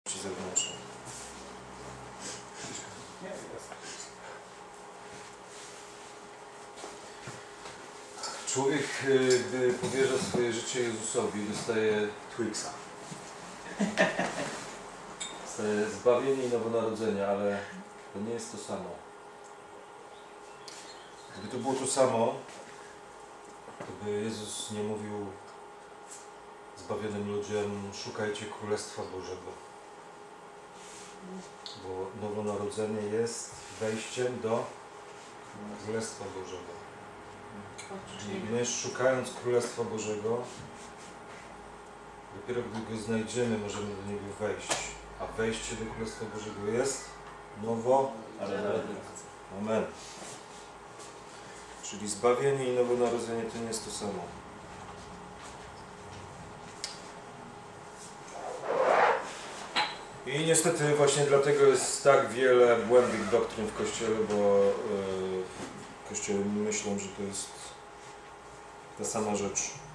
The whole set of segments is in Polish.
zewnętrznej. Człowiek, gdy powierza swoje życie Jezusowi, dostaje Twixa. Dostaje zbawienie i nowonarodzenie, ale to nie jest to samo. Gdyby to było to samo, to by Jezus nie mówił zbawionym ludziom: szukajcie Królestwa Bożego. Bo nowonarodzenie jest wejściem do Królestwa Bożego. Czyli my, szukając Królestwa Bożego, dopiero gdy go znajdziemy, możemy do niego wejść. A wejście do Królestwa Bożego jest nowonarodzenie. Amen. Czyli zbawienie i nowonarodzenie to nie jest to samo. I niestety właśnie dlatego jest tak wiele błędnych doktryn w Kościele, bo w Kościele myślą, że to jest ta sama rzecz.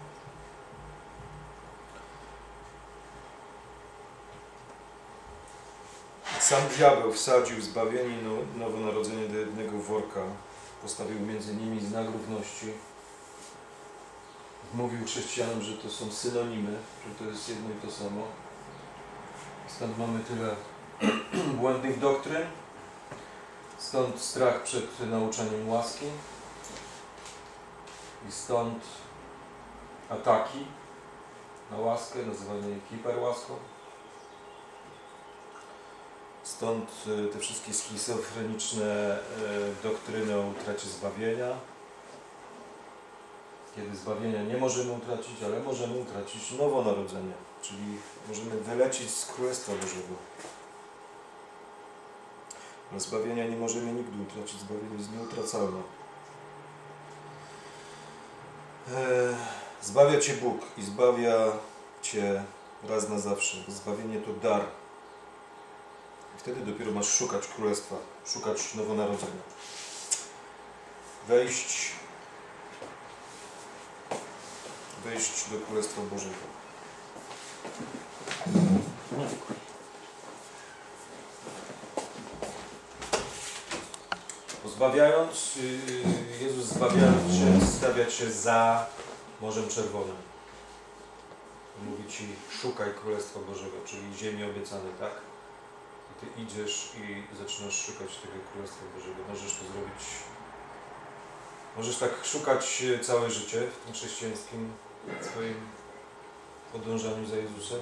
Sam diabeł wsadził zbawienie i nowonarodzenie do jednego worka. Postawił między nimi znak równości. Mówił chrześcijanom, że to są synonimy, że to jest jedno i to samo. Stąd mamy tyle błędnych doktryn. Stąd strach przed nauczaniem łaski. I stąd ataki na łaskę, nazywane je hiperłaską. Stąd te wszystkie schizofreniczne doktryny o utracie zbawienia. Kiedy zbawienia nie możemy utracić, ale możemy utracić nowonarodzenie. Czyli możemy wylecieć z Królestwa Bożego. Ale zbawienia nie możemy nigdy utracić. Zbawienie jest nieutracalne. Zbawia Cię Bóg i zbawia Cię raz na zawsze. Zbawienie to dar. I wtedy dopiero masz szukać Królestwa, szukać nowonarodzenia. Wejść do Królestwa Bożego. Zbawiając, Jezus zbawiając Cię, stawia Cię za Morzem Czerwonym. Mówi Ci: szukaj Królestwa Bożego, czyli ziemi obiecanej, tak? I Ty idziesz i zaczynasz szukać tego Królestwa Bożego. Możesz to zrobić. Możesz tak szukać całe życie w tym chrześcijańskim swoim podążaniu za Jezusem.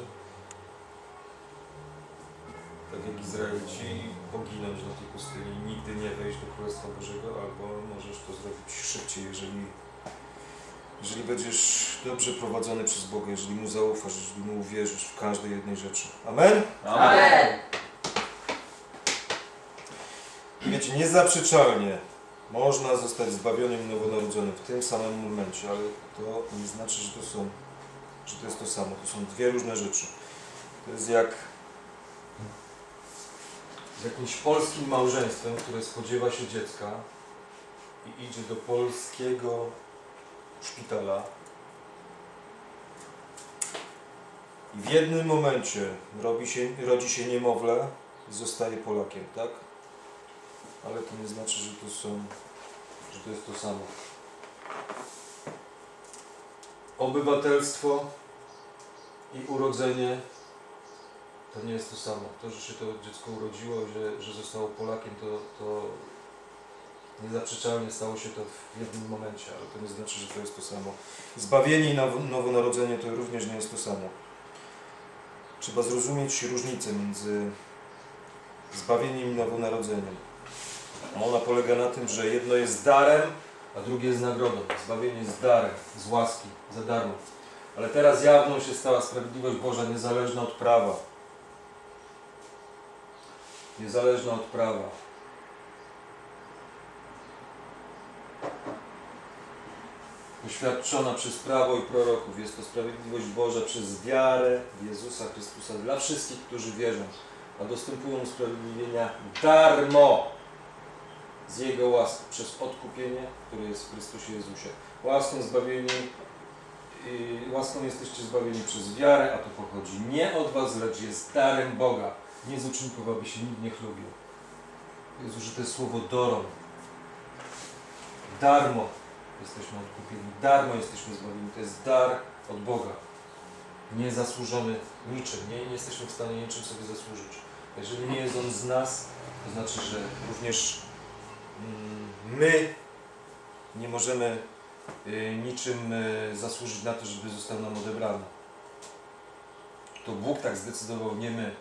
Tak jak Izraelici, poginąć na tej pustyni, nigdy nie wejść do Królestwa Bożego, albo możesz to zrobić szybciej, jeżeli będziesz dobrze prowadzony przez Boga, jeżeli Mu zaufasz, jeżeli Mu uwierzysz w każdej jednej rzeczy. Amen? Amen! Wiecie, niezaprzeczalnie można zostać zbawionym i nowonarodzonym w tym samym momencie, ale to nie znaczy, że to jest to samo. To są dwie różne rzeczy. To jest jak z jakimś polskim małżeństwem, które spodziewa się dziecka i idzie do polskiego szpitala i w jednym momencie rodzi się niemowlę i zostaje Polakiem, tak? Ale to nie znaczy, że to jest to samo. Obywatelstwo i urodzenie to nie jest to samo. To, że się to dziecko urodziło, że zostało Polakiem, to niezaprzeczalnie stało się to w jednym momencie, ale to nie znaczy, że to jest to samo. Zbawienie i nowonarodzenie to również nie jest to samo. Trzeba zrozumieć różnicę między zbawieniem i nowonarodzeniem. Ona polega na tym, że jedno jest darem, a drugie jest nagrodą. Zbawienie jest darem, z łaski, za darmo. Ale teraz jawną się stała sprawiedliwość Boża, niezależna od prawa. Niezależna od prawa. Poświadczona przez prawo i proroków. Jest to sprawiedliwość Boża przez wiarę w Jezusa Chrystusa dla wszystkich, którzy wierzą, a dostępują usprawiedliwienia darmo z Jego łaski, przez odkupienie, które jest w Chrystusie Jezusie. Łaską zbawieni łaską jesteście zbawieni przez wiarę, a to pochodzi nie od was, lecz jest darem Boga. Nie z uczynków, aby się nikt nie chlubił. Jest użyte słowo doron. Darmo jesteśmy odkupieni, darmo jesteśmy zbawieni. To jest dar od Boga. Niezasłużony niczym. Nie jesteśmy w stanie niczym sobie zasłużyć. Jeżeli nie jest On z nas, to znaczy, że również my nie możemy niczym zasłużyć na to, żeby został nam odebrany. To Bóg tak zdecydował, nie my.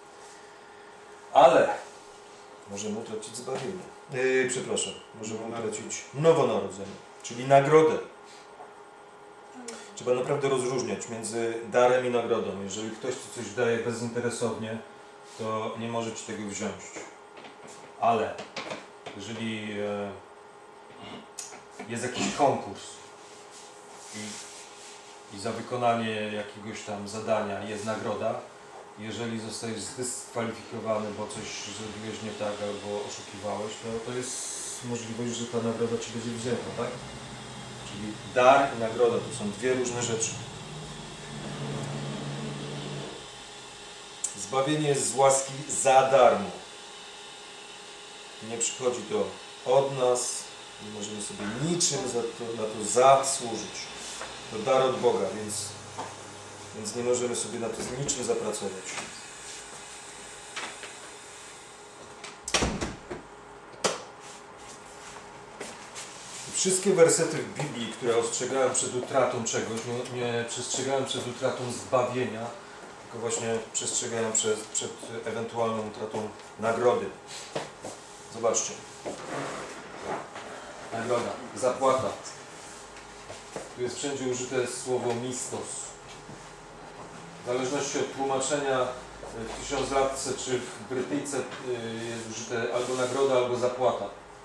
Ale możemy utracić zbawienie. Możemy utracić nowonarodzenie, czyli nagrodę. Trzeba naprawdę rozróżniać między darem i nagrodą. Jeżeli ktoś ci coś daje bezinteresownie, to nie może ci tego wziąć. Ale jeżeli jest jakiś konkurs i za wykonanie jakiegoś tam zadania jest nagroda, jeżeli zostajesz zdyskwalifikowany, bo coś zrobiłeś nie tak albo oszukiwałeś, to jest możliwość, że ta nagroda ci będzie wzięta, tak? Czyli dar i nagroda to są dwie różne rzeczy. Zbawienie jest z łaski za darmo. Nie przychodzi to od nas, nie możemy sobie niczym na to zasłużyć. To dar od Boga, więc nie możemy sobie na to z niczym zapracować. Wszystkie wersety w Biblii, które ostrzegają przed utratą czegoś, nie przestrzegają przed utratą zbawienia, tylko właśnie przestrzegają przed ewentualną utratą nagrody. Zobaczcie. Nagroda, zapłata. Tu jest wszędzie użyte słowo mistos. W zależności od tłumaczenia w Tysiąclatce czy w Brytyjce jest użyte albo nagroda, albo zapłata.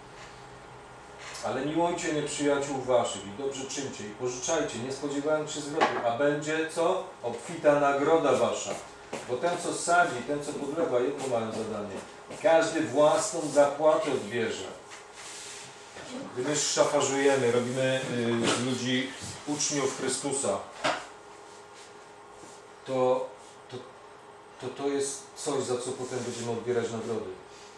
Ale miłujcie nieprzyjaciół waszych i dobrze czyńcie i pożyczajcie, nie spodziewając się zwrotu, a będzie co? Obfita nagroda wasza. Bo ten, co sadzi, ten, co podlewa, jedno mają zadanie. Każdy własną zapłatę odbierze. Gdy my szafarzujemy, robimy z ludzi uczniów Chrystusa, to jest coś, za co potem będziemy odbierać nagrody.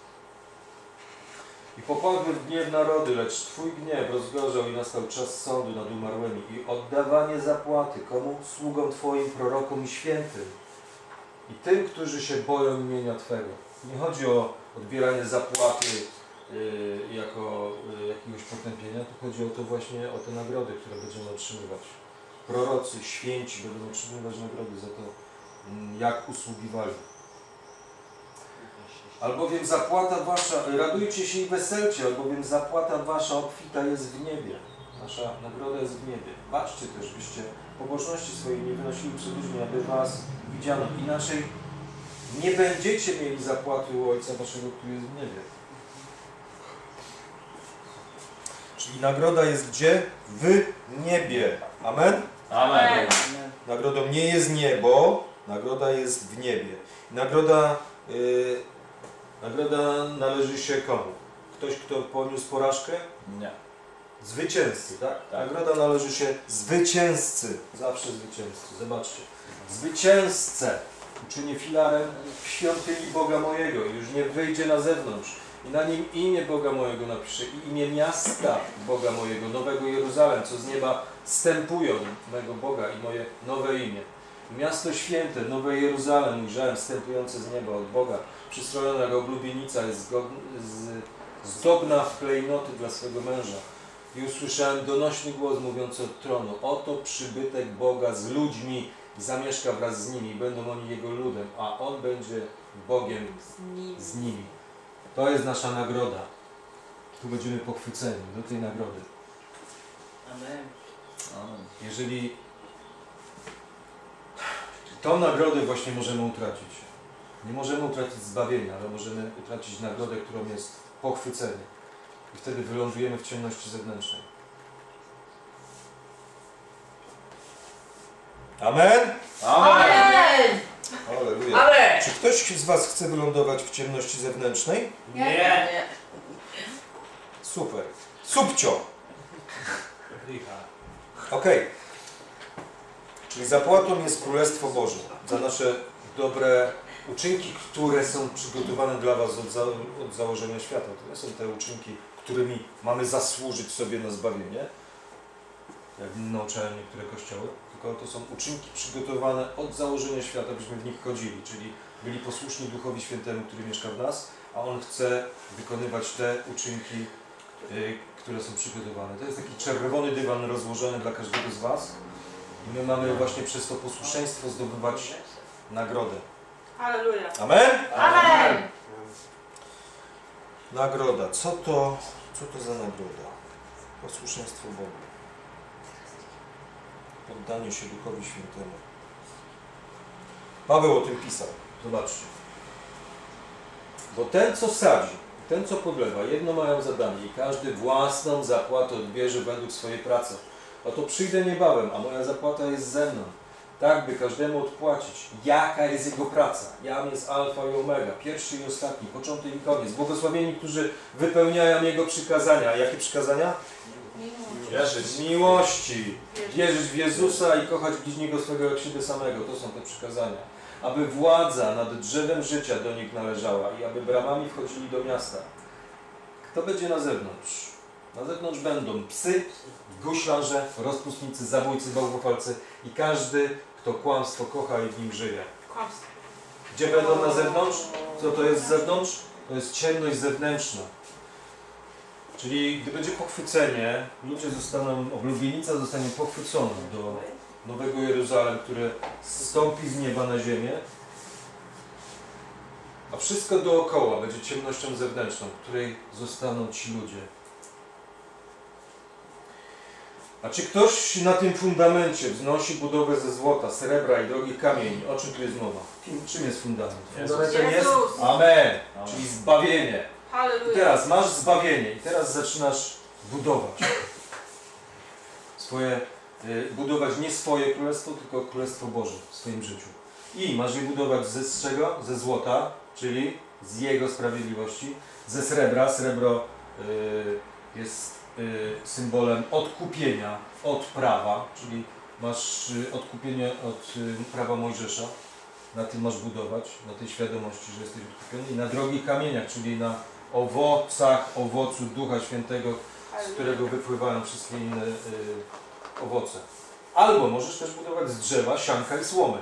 I popadły w gniew narody, lecz Twój gniew rozgorzał i nastał czas sądu nad umarłymi i oddawanie zapłaty komu? Sługom Twoim, prorokom i świętym i tym, którzy się boją imienia Twego. Nie chodzi o odbieranie zapłaty jako jakiegoś potępienia, to chodzi o to właśnie, o te nagrody, które będziemy otrzymywać. Prorocy, święci będą otrzymywać nagrody za to, jak usługiwali. Albowiem zapłata wasza, radujcie się i weselcie, albowiem zapłata wasza obfita jest w niebie. Nasza nagroda jest w niebie. Baczcie też, byście pobożności swojej nie wynosili przed ludźmi, aby was widziano. Inaczej nie będziecie mieli zapłaty u Ojca waszego, który jest w niebie. Czyli nagroda jest gdzie? W niebie. Amen? Amen. Nagrodą nie jest niebo, nagroda jest w niebie. Nagroda należy się komu? Ktoś, kto poniósł porażkę? Nie. Zwycięzcy, tak? Tak. Nagroda należy się zwycięzcy. Zawsze zwycięzcy. Zobaczcie. Zwycięzcę uczynię filarem w świątyni Boga mojego i już nie wyjdzie na zewnątrz. I na nim imię Boga mojego napiszę i imię miasta Boga mojego, Nowego Jeruzalem, co z nieba stępują mego Boga i moje nowe imię. Miasto święte, Nowe Jeruzalem, ujrzałem wstępujące z nieba od Boga, przystrojona jak oblubienica, jest zdobna w klejnoty dla swego męża. I usłyszałem donośny głos mówiący od tronu: oto przybytek Boga z ludźmi, zamieszka wraz z nimi, będą oni Jego ludem, a On będzie Bogiem z nimi. To jest nasza nagroda. Tu będziemy pochwyceni do tej nagrody. Amen. Jeżeli tą nagrodę właśnie możemy utracić. Nie możemy utracić zbawienia, ale możemy utracić nagrodę, którą jest pochwycenie. I wtedy wylądujemy w ciemności zewnętrznej. Amen? Amen. Halleluja. Amen. Czy ktoś z was chce wylądować w ciemności zewnętrznej? Nie. Super. Subcio. Okej. Czyli zapłatą jest Królestwo Boże za nasze dobre uczynki, które są przygotowane dla was od założenia świata. To nie są te uczynki, którymi mamy zasłużyć sobie na zbawienie, jak nauczają niektóre kościoły, tylko to są uczynki przygotowane od założenia świata, byśmy w nich chodzili, czyli byli posłuszni Duchowi Świętemu, który mieszka w nas, a On chce wykonywać te uczynki, które są przygotowane. To jest taki czerwony dywan rozłożony dla każdego z was i my mamy właśnie przez to posłuszeństwo zdobywać nagrodę. Halleluja. Amen? Amen. Nagroda. Co to za nagroda? Posłuszeństwo Bogu. Poddanie się Duchowi Świętemu. Paweł o tym pisał. Zobaczcie. Bo ten, co sadzi, ten, co podlewa, jedno mają zadanie i każdy własną zapłatę odbierze według swojej pracy. Oto przyjdę niebawem, a moja zapłata jest ze mną. Tak, by każdemu odpłacić. Jaka jest jego praca? Jam jest alfa i omega, pierwszy i ostatni, początek i koniec. Błogosławieni, którzy wypełniają Jego przykazania. A jakie przykazania? Wierzyć w miłości, wierzyć w Jezusa i kochać bliźniego swego jak siebie samego. To są te przykazania. Aby władza nad drzewem życia do nich należała i aby bramami wchodzili do miasta. Kto będzie na zewnątrz? Na zewnątrz będą psy, guślarze, rozpustnicy, zabójcy, bałwochwalcy i każdy, kto kłamstwo kocha i w nim żyje. Kłamstwo. Gdzie będą na zewnątrz? Co to jest z zewnątrz? To jest ciemność zewnętrzna. Czyli gdy będzie pochwycenie, ludzie zostaną, oblubienica zostanie pochwycona do Nowego Jeruzalem, które zstąpi z nieba na ziemię, a wszystko dookoła będzie ciemnością zewnętrzną, w której zostaną ci ludzie. A czy ktoś na tym fundamencie wznosi budowę ze złota, srebra i drogich kamieni? O czym tu jest mowa? Czym jest fundament? Fundamentem jest Jezus. Amen, czyli zbawienie. I Halleluja. teraz masz zbawienie i teraz zaczynasz budować budować nie swoje królestwo, tylko Królestwo Boże w swoim życiu. I masz je budować z czego? Ze złota, czyli z Jego sprawiedliwości, ze srebra. Srebro jest symbolem odkupienia od prawa, czyli masz odkupienie od prawa Mojżesza. Na tym masz budować, na tej świadomości, że jesteś odkupiony. I na drogich kamieniach, czyli na owocu Ducha Świętego, z którego wypływają wszystkie inne owoce. Albo możesz też budować z drzewa, sianka i słomy.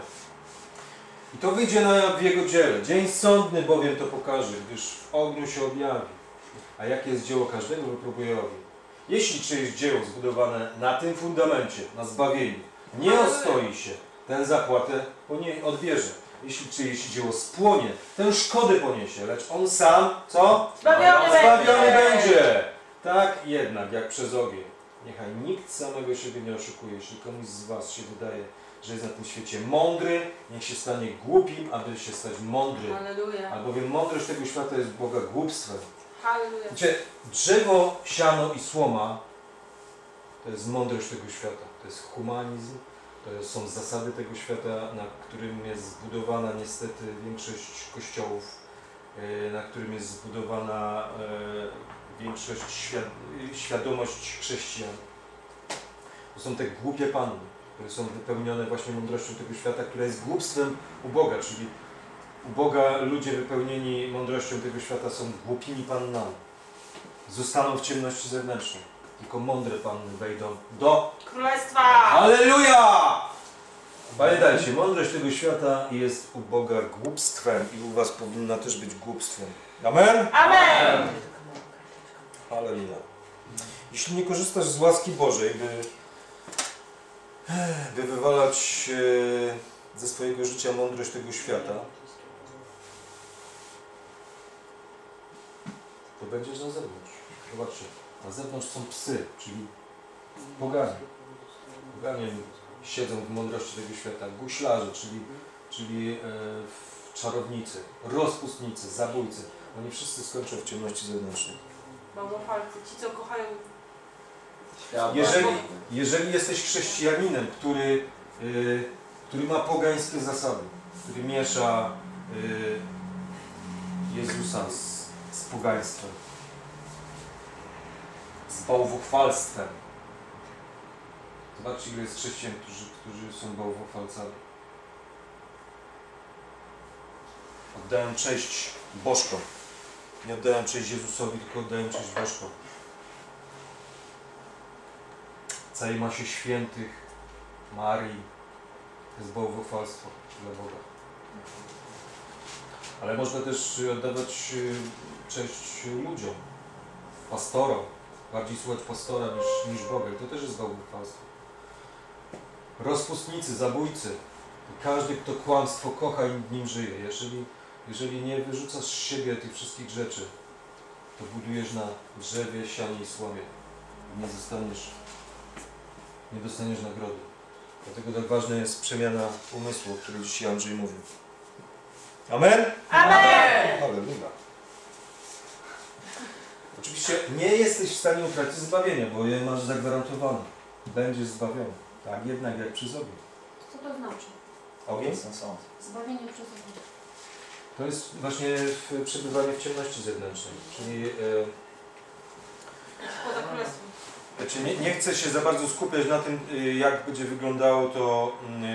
I to wyjdzie w Jego dziele. Dzień sądny bowiem to pokaże, gdyż w ogniu się objawi. A jakie jest dzieło każdego, wypróbuje ogień. Jeśli czyjeś dzieło zbudowane na tym fundamencie, na zbawieniu, nie ostoi się, ten zapłatę odbierze. Jeśli czyjeś dzieło spłonie, ten szkodę poniesie, lecz on sam, co? Zbawiony będzie. Tak jednak, jak przez ogień. Niechaj nikt samego siebie nie oszukuje. Jeśli komuś z was się wydaje, że jest na tym świecie mądry, niech się stanie głupim, aby się stać mądry. Halleluja. Albowiem mądrość tego świata jest Boga głupstwem. Halleluja. Wiecie, drzewo, siano i słoma to jest mądrość tego świata. To jest humanizm, to są zasady tego świata, na którym jest zbudowana niestety większość kościołów, na którym jest zbudowana większość świadomość chrześcijan. To są te głupie panny, które są wypełnione właśnie mądrością tego świata, która jest głupstwem u Boga, czyli u Boga ludzie wypełnieni mądrością tego świata są głupimi pannami. Zostaną w ciemności zewnętrznej. Tylko mądre panny wejdą do Królestwa. Halleluja! Pamiętajcie, mądrość tego świata jest u Boga głupstwem i u was powinna też być głupstwem. Amen? Amen. Halleluja. Jeśli nie korzystasz z łaski Bożej, by wywalać ze swojego życia mądrość tego świata, to będziesz na zewnątrz. Zobaczcie, na zewnątrz są psy, czyli poganie. Poganie siedzą w mądrości tego świata. Guślarze, czyli czarownicy, rozpustnicy, zabójcy. Oni wszyscy skończą w ciemności zewnętrznej. Bałwochwalcy, ci co kochają. Jeżeli jesteś chrześcijaninem, który ma pogańskie zasady, który miesza Jezusa z pogaństwem, z bałwochwalstwem, Zobaczcie, ile jest chrześcijan, którzy są bałwochwalcami. Oddają cześć bożkom. Nie oddają cześć Jezusowi, tylko oddają cześć bożkom. Całej masie świętych, Marii. To jest bałwochwalstwo dla Boga. Ale można też oddawać cześć ludziom, pastorom. Bardziej słuchać pastora niż Boga. I to też jest bałwochwalstwo. Rozpustnicy, zabójcy. Każdy, kto kłamstwo kocha i nim żyje. Jeżeli nie wyrzucasz z siebie tych wszystkich rzeczy, to budujesz na drzewie, sianie i słomie. I nie dostaniesz nagrody. Dlatego tak ważna jest przemiana umysłu, o której dzisiaj Andrzej mówił. Amen? Amen! Halleluja. Oczywiście nie jesteś w stanie utracić zbawienia, bo je masz zagwarantowane. Będziesz zbawiony. Tak jednak jak przez ogień. Co to znaczy? Ogień? Zbawienie przez ogień. To jest właśnie przebywanie w ciemności zewnętrznej. Czyli Poza królestwem. znaczy nie chcę się za bardzo skupiać na tym, jak będzie wyglądało to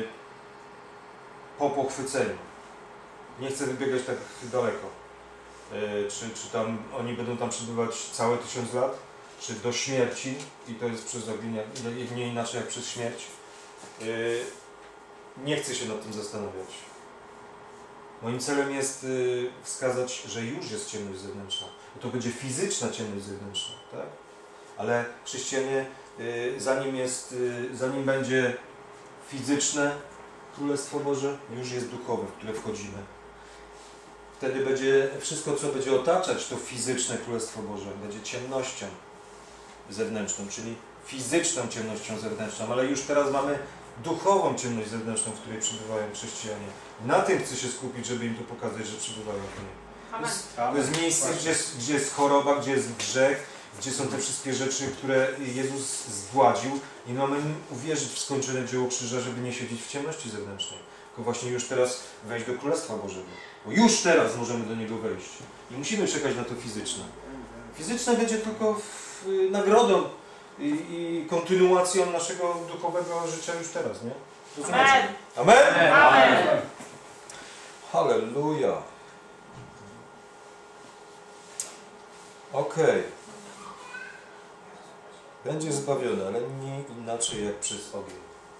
po pochwyceniu. Nie chcę wybiegać tak daleko. Czy tam oni będą tam przebywać całe 1000 lat, czy do śmierci, i to jest przez ogień, nie inaczej jak przez śmierć. Nie chcę się nad tym zastanawiać. Moim celem jest wskazać, że już jest ciemność zewnętrzna. To będzie fizyczna ciemność zewnętrzna, tak? Ale chrześcijanie, zanim będzie fizyczne Królestwo Boże, już jest duchowe, w które wchodzimy. Wtedy będzie wszystko, co będzie otaczać to fizyczne Królestwo Boże, będzie ciemnością zewnętrzną, czyli fizyczną ciemnością zewnętrzną, ale już teraz mamy duchową ciemność zewnętrzną, w której przebywają chrześcijanie. Na tym chcę się skupić, żeby im to pokazać, że przebywają w niej. Amen. To jest miejsce, gdzie jest choroba, gdzie jest grzech, gdzie są te wszystkie rzeczy, które Jezus zgładził, i mamy uwierzyć w skończone dzieło krzyża, żeby nie siedzieć w ciemności zewnętrznej, tylko właśnie już teraz wejść do Królestwa Bożego. Bo już teraz możemy do niego wejść. I musimy czekać na to fizyczne. Fizyczne będzie tylko nagrodą i kontynuacją naszego duchowego życia już teraz, nie? Amen. Amen? Amen. Halleluja. Okej. Będzie zbawiony, ale nie inaczej jak przez ogień.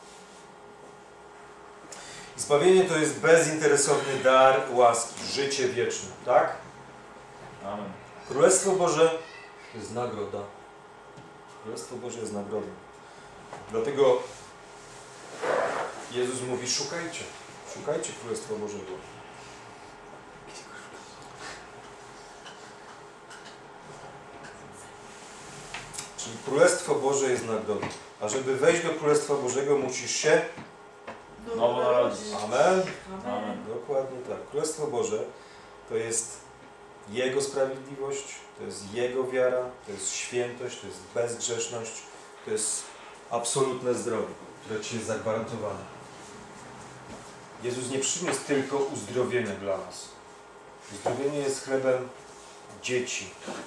Zbawienie to jest bezinteresowny dar łaski, życie wieczne, tak? Amen. Królestwo Boże to jest nagroda. Królestwo Boże jest nagrodą. Dlatego Jezus mówi: szukajcie. Szukajcie Królestwa Bożego. Czyli Królestwo Boże jest nagrodą. A żeby wejść do Królestwa Bożego, musisz się Nowo narodzić. Amen. Amen. Dokładnie tak. Królestwo Boże to jest Jego sprawiedliwość, to jest Jego wiara, to jest świętość, to jest bezgrzeszność, to jest absolutne zdrowie, które Ci jest zagwarantowane. Jezus nie przyniósł tylko uzdrowienia dla nas. Uzdrowienie jest chlebem dzieci.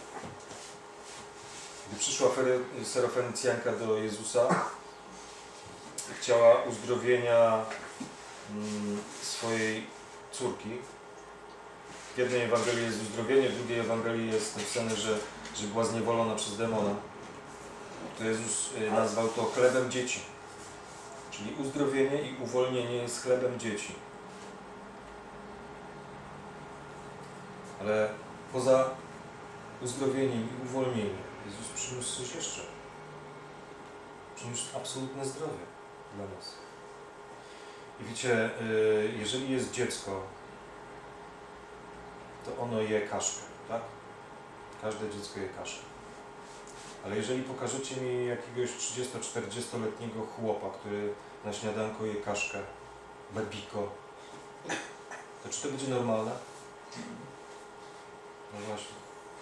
Gdy przyszła Serofenicjanka do Jezusa, chciała uzdrowienia swojej córki. W jednej Ewangelii jest uzdrowienie, w drugiej Ewangelii jest napisane, że była zniewolona przez demona. To Jezus nazwał to chlebem dzieci. Czyli uzdrowienie i uwolnienie jest chlebem dzieci. Ale poza uzdrowieniem i uwolnieniem Jezus przyniósł coś jeszcze. Przyniósł absolutne zdrowie dla nas. I wiecie, jeżeli jest dziecko, to ono je kaszkę, tak? Każde dziecko je kaszkę. Ale jeżeli pokażecie mi jakiegoś 30-40-letniego chłopa, który na śniadanko je kaszkę, bebiko, to czy to będzie normalne? No właśnie.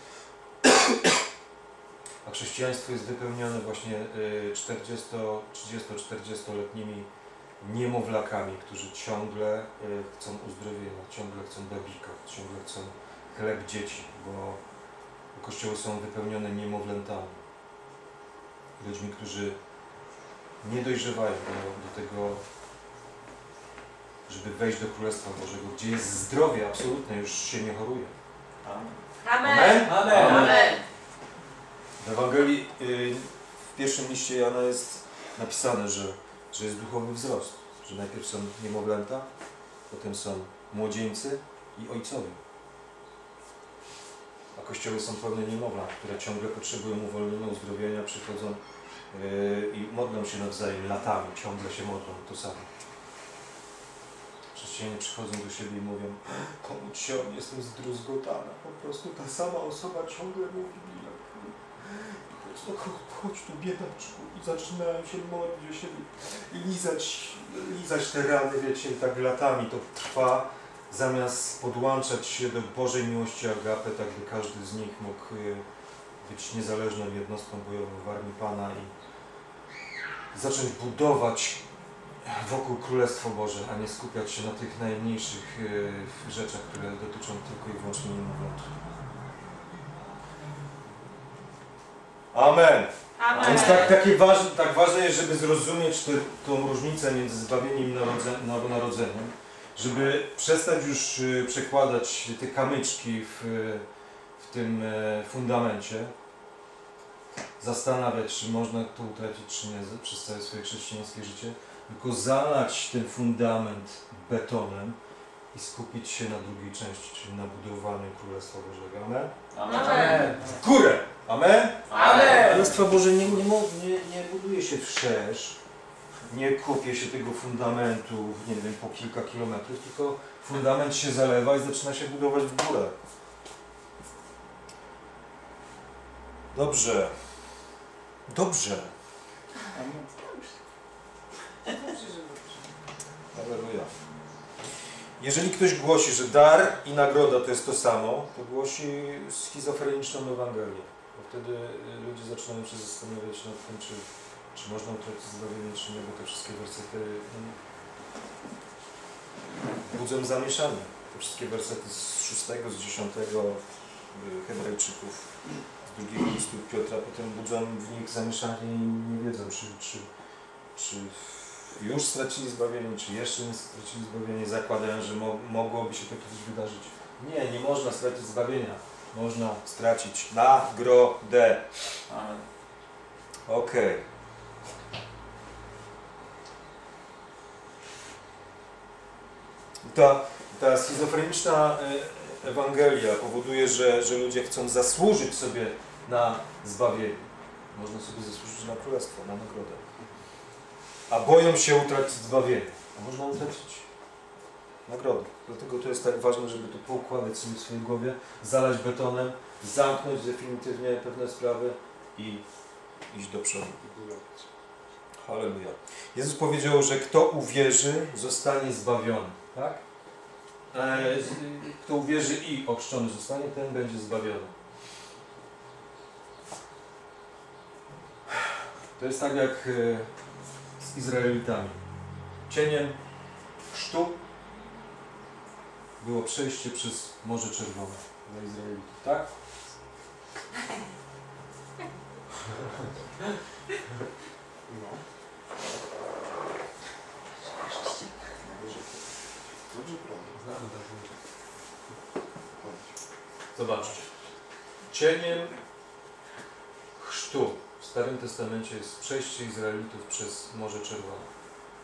A chrześcijaństwo jest wypełnione właśnie 30-40-letnimi niemowlakami, którzy ciągle chcą uzdrowienia, ciągle chcą bebika, ciągle chcą chleb dzieci, bo kościoły są wypełnione niemowlętami. Ludźmi, którzy nie dojrzewają do tego, żeby wejść do Królestwa Bożego, gdzie jest zdrowie absolutne, już się nie choruje. Amen. Amen. Amen. W Ewangelii w pierwszym liście Jana jest napisane, że jest duchowy wzrost, że najpierw są niemowlęta, potem są młodzieńcy i ojcowie. A kościoły są pełne niemowląt, które ciągle potrzebują uwolnienia, uzdrowienia, przychodzą i modlą się nawzajem latami, ciągle się modlą to samo. Chrześcijanie przychodzą do siebie i mówią: pomóż się, jestem zdruzgotana, po prostu ta sama osoba ciągle mówi mi, po prostu chodź tu biedaczku, i zaczynają się modlić o siebie i lizać te rany, wiecie, i tak latami to trwa, zamiast podłączać się do Bożej miłości agape, tak by każdy z nich mógł być niezależną jednostką bojową w armii Pana i zacząć budować wokół Królestwo Boże, a nie skupiać się na tych najmniejszych rzeczach, które dotyczą tylko i wyłącznie niemowląt. Amen. Amen. Więc tak ważne jest, żeby zrozumieć tą różnicę między zbawieniem i nowonarodzeniem, żeby przestać już przekładać te kamyczki w tym fundamencie, zastanawiać, czy można to utracić, czy nie przez całe swoje chrześcijańskie życie, tylko zalać ten fundament betonem i skupić się na drugiej części, czyli na budowaniu Królestwa Bożego. Amen? Amen. W górę! Amen? Amen. Królestwo Boże nie buduje się wszerz, nie kopie się tego fundamentu, nie wiem, po kilka kilometrów, tylko fundament się zalewa i zaczyna się budować w górę. Dobrze. Dobrze. Halleluja. Jeżeli ktoś głosi, że dar i nagroda to jest to samo, to głosi schizofreniczną Ewangelię. Bo wtedy ludzie zaczynają się zastanawiać nad tym, czy można utracić zbawienie, czy nie, bo te wszystkie wersety budzą zamieszanie. Te wszystkie wersety z 6, z 10 Hebrajczyków, z 2 listu Piotra, potem budzą w nich zamieszanie i nie wiedzą, czy już stracili zbawienie, czy jeszcze nie stracili zbawienie, zakładają, że mogłoby się to kiedyś wydarzyć. Nie można stracić zbawienia. Można stracić nagrodę. Amen. Okej. Ta schizofreniczna Ewangelia powoduje, że ludzie chcą zasłużyć sobie na zbawienie. Można sobie zasłużyć na królestwo, na nagrodę. A boją się utracić zbawienie. A można utracić nagrodę. Dlatego to jest tak ważne, żeby to poukładać sobie w swojej głowie, zalać betonem, zamknąć definitywnie pewne sprawy i iść do przodu. Halleluja. Jezus powiedział, że kto uwierzy, zostanie zbawiony. Tak? Kto uwierzy i ochrzczony zostanie, ten będzie zbawiony. To jest tak jak z Izraelitami. Cieniem chrztu było przejście przez Morze Czerwone dla Izraelitów, tak? Zobaczcie. Cieniem chrztu w Starym Testamencie jest przejście Izraelitów przez Morze Czerwone.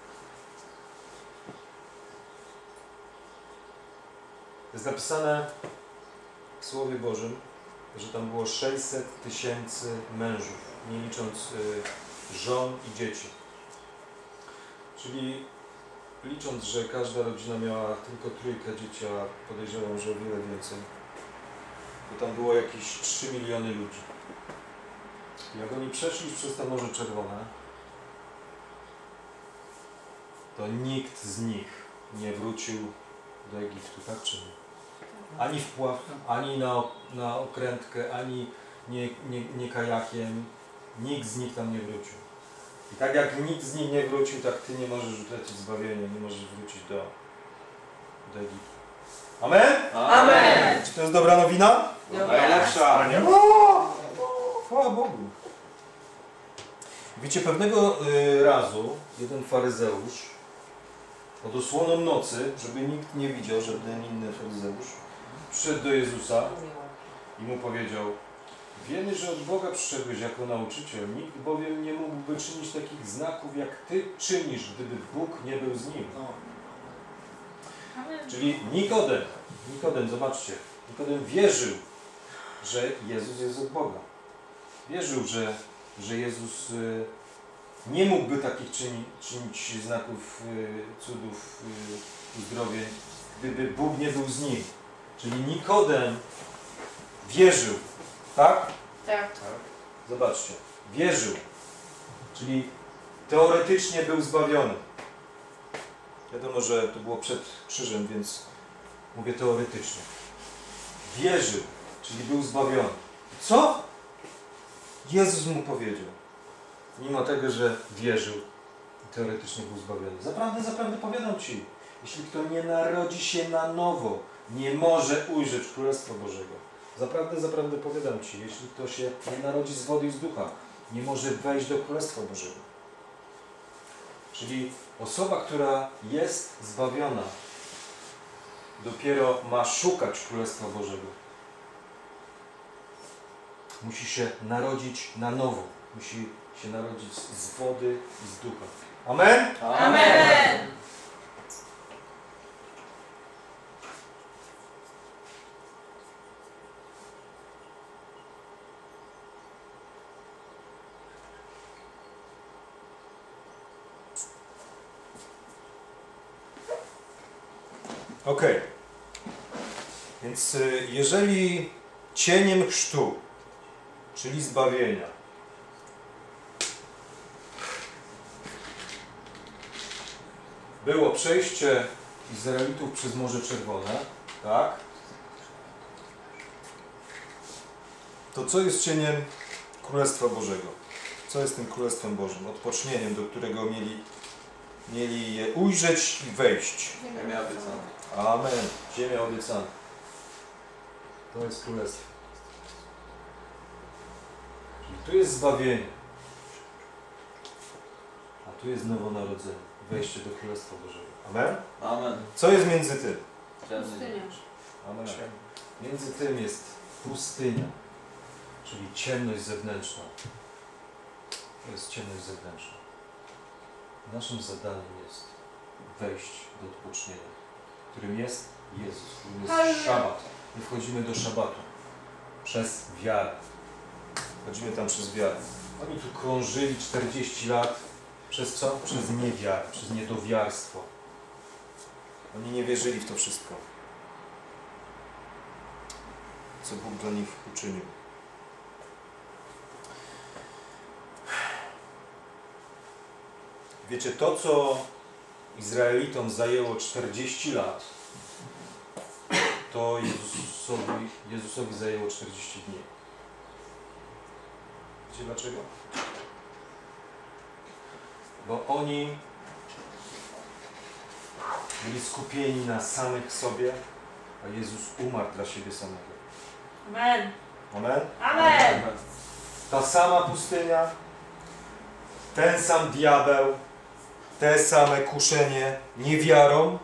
Jest napisane w Słowie Bożym, że tam było 600 000 mężów, nie licząc żon i dzieci. Czyli licząc, że każda rodzina miała tylko 3 dzieci, a podejrzewam, że o wiele więcej, to tam było jakieś 3 miliony ludzi. Jak oni przeszli przez to Morze Czerwone, to nikt z nich nie wrócił do Egiptu, tak czy nie? Ani wpław, ani na okrętkę, ani nie kajakiem. Nikt z nich tam nie wrócił. I tak jak nikt z nich nie wrócił, tak ty nie możesz utracić zbawienia, nie możesz wrócić do Egiptu. Amen? Amen. Czy to jest dobra nowina? Najlepsza. Chwała Bogu. Wiecie, pewnego razu jeden faryzeusz pod osłoną nocy, żeby nikt nie widział, żaden inny faryzeusz, przyszedł do Jezusa i mu powiedział: wiemy, że od Boga przyszedłeś jako nauczyciel, nikt bowiem nie mógłby czynić takich znaków, jak Ty czynisz, gdyby Bóg nie był z nim. Czyli Nikodem, zobaczcie, Nikodem wierzył, że Jezus jest od Boga. Wierzył, że Jezus nie mógłby takich czynić znaków, cudów, uzdrowień, gdyby Bóg nie był z nim. Czyli Nikodem wierzył, tak? Tak. Zobaczcie, wierzył, czyli teoretycznie był zbawiony. Wiadomo, że to było przed krzyżem, więc mówię teoretycznie. Wierzył, czyli był zbawiony. Co? Jezus mu powiedział. Mimo tego, że wierzył i teoretycznie był zbawiony. Zaprawdę powiadam Ci, jeśli kto nie narodzi się na nowo, nie może ujrzeć Królestwa Bożego. Zaprawdę powiadam Ci, jeśli kto się nie narodzi z wody i z ducha, nie może wejść do Królestwa Bożego. Czyli osoba, która jest zbawiona, dopiero ma szukać Królestwa Bożego. Musi się narodzić na nowo. Musi się narodzić z wody i z ducha. Amen? Amen. Okej. Więc jeżeli cieniem chrztu, czyli zbawienia, było przejście Izraelitów przez Morze Czerwone, tak? To co jest cieniem Królestwa Bożego? Co jest tym Królestwem Bożym? Odpocznieniem, do którego mieli je ujrzeć i wejść. Ziemia obiecana. Amen. Ziemia obiecana. To jest Królestwo. Czyli tu jest zbawienie. A tu jest nowonarodzenie. Wejście do Królestwa Bożego. Amen? Amen. Co jest między tym? Pustynia. Amen. Między tym jest pustynia, czyli ciemność zewnętrzna. To jest ciemność zewnętrzna. Naszym zadaniem jest wejść do odpocznienia, którym jest Jezus, którym jest szabat. My wchodzimy do szabatu przez wiarę. Wchodzimy tam przez wiarę. Oni tu krążyli 40 lat. Przez co? Przez niewiarę, przez niedowiarstwo. Oni nie wierzyli w to wszystko, co Bóg dla nich uczynił. Wiecie, to co Izraelitom zajęło 40 lat, to Jezusowi zajęło 40 dni. Wiecie dlaczego? Bo oni byli skupieni na samych sobie, a Jezus umarł dla siebie samego. Amen. Amen? Amen. Ta sama pustynia, ten sam diabeł, te same kuszenie niewiarą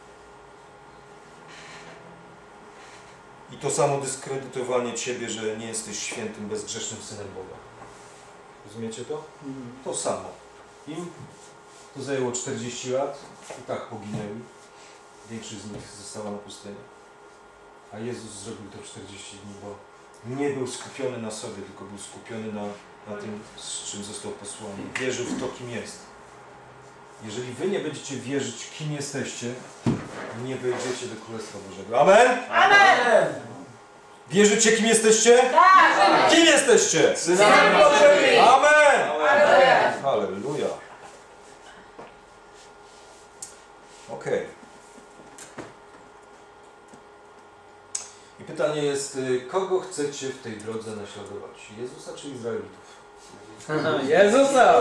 i to samo dyskredytowanie Ciebie, że nie jesteś świętym, bezgrzesznym Synem Boga. Rozumiecie to? To samo. Im to zajęło 40 lat i tak poginęli. Większość z nich została na pustyni. A Jezus zrobił to 40 dni, bo nie był skupiony na sobie, tylko był skupiony na tym, z czym został posłany. Wierzył w to, kim jest. Jeżeli wy nie będziecie wierzyć, kim jesteście, nie wejdziecie do Królestwa Bożego. Amen? Amen. Wierzycie, kim jesteście? Tak. Kim jesteście? Synami Bożymi. Amen! Amen. Halleluja. Okej. I pytanie jest, kogo chcecie w tej drodze naśladować? Jezusa czy Izraelitów? Jezusa!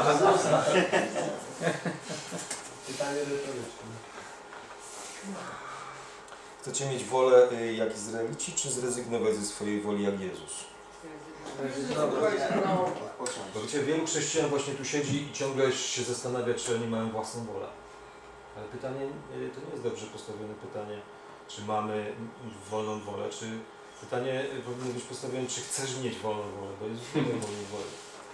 Pytanie retoryczne. Chcecie mieć wolę jak Izraelici, czy zrezygnować ze swojej woli jak Jezus? Bo wiecie, wielu chrześcijan właśnie tu siedzi i ciągle się zastanawia, czy oni mają własną wolę. Ale pytanie, to nie jest dobrze postawione pytanie, czy mamy wolną wolę, czy pytanie powinno być postawione, czy chcesz mieć wolną wolę, bo Jezus nie ma wolnej woli.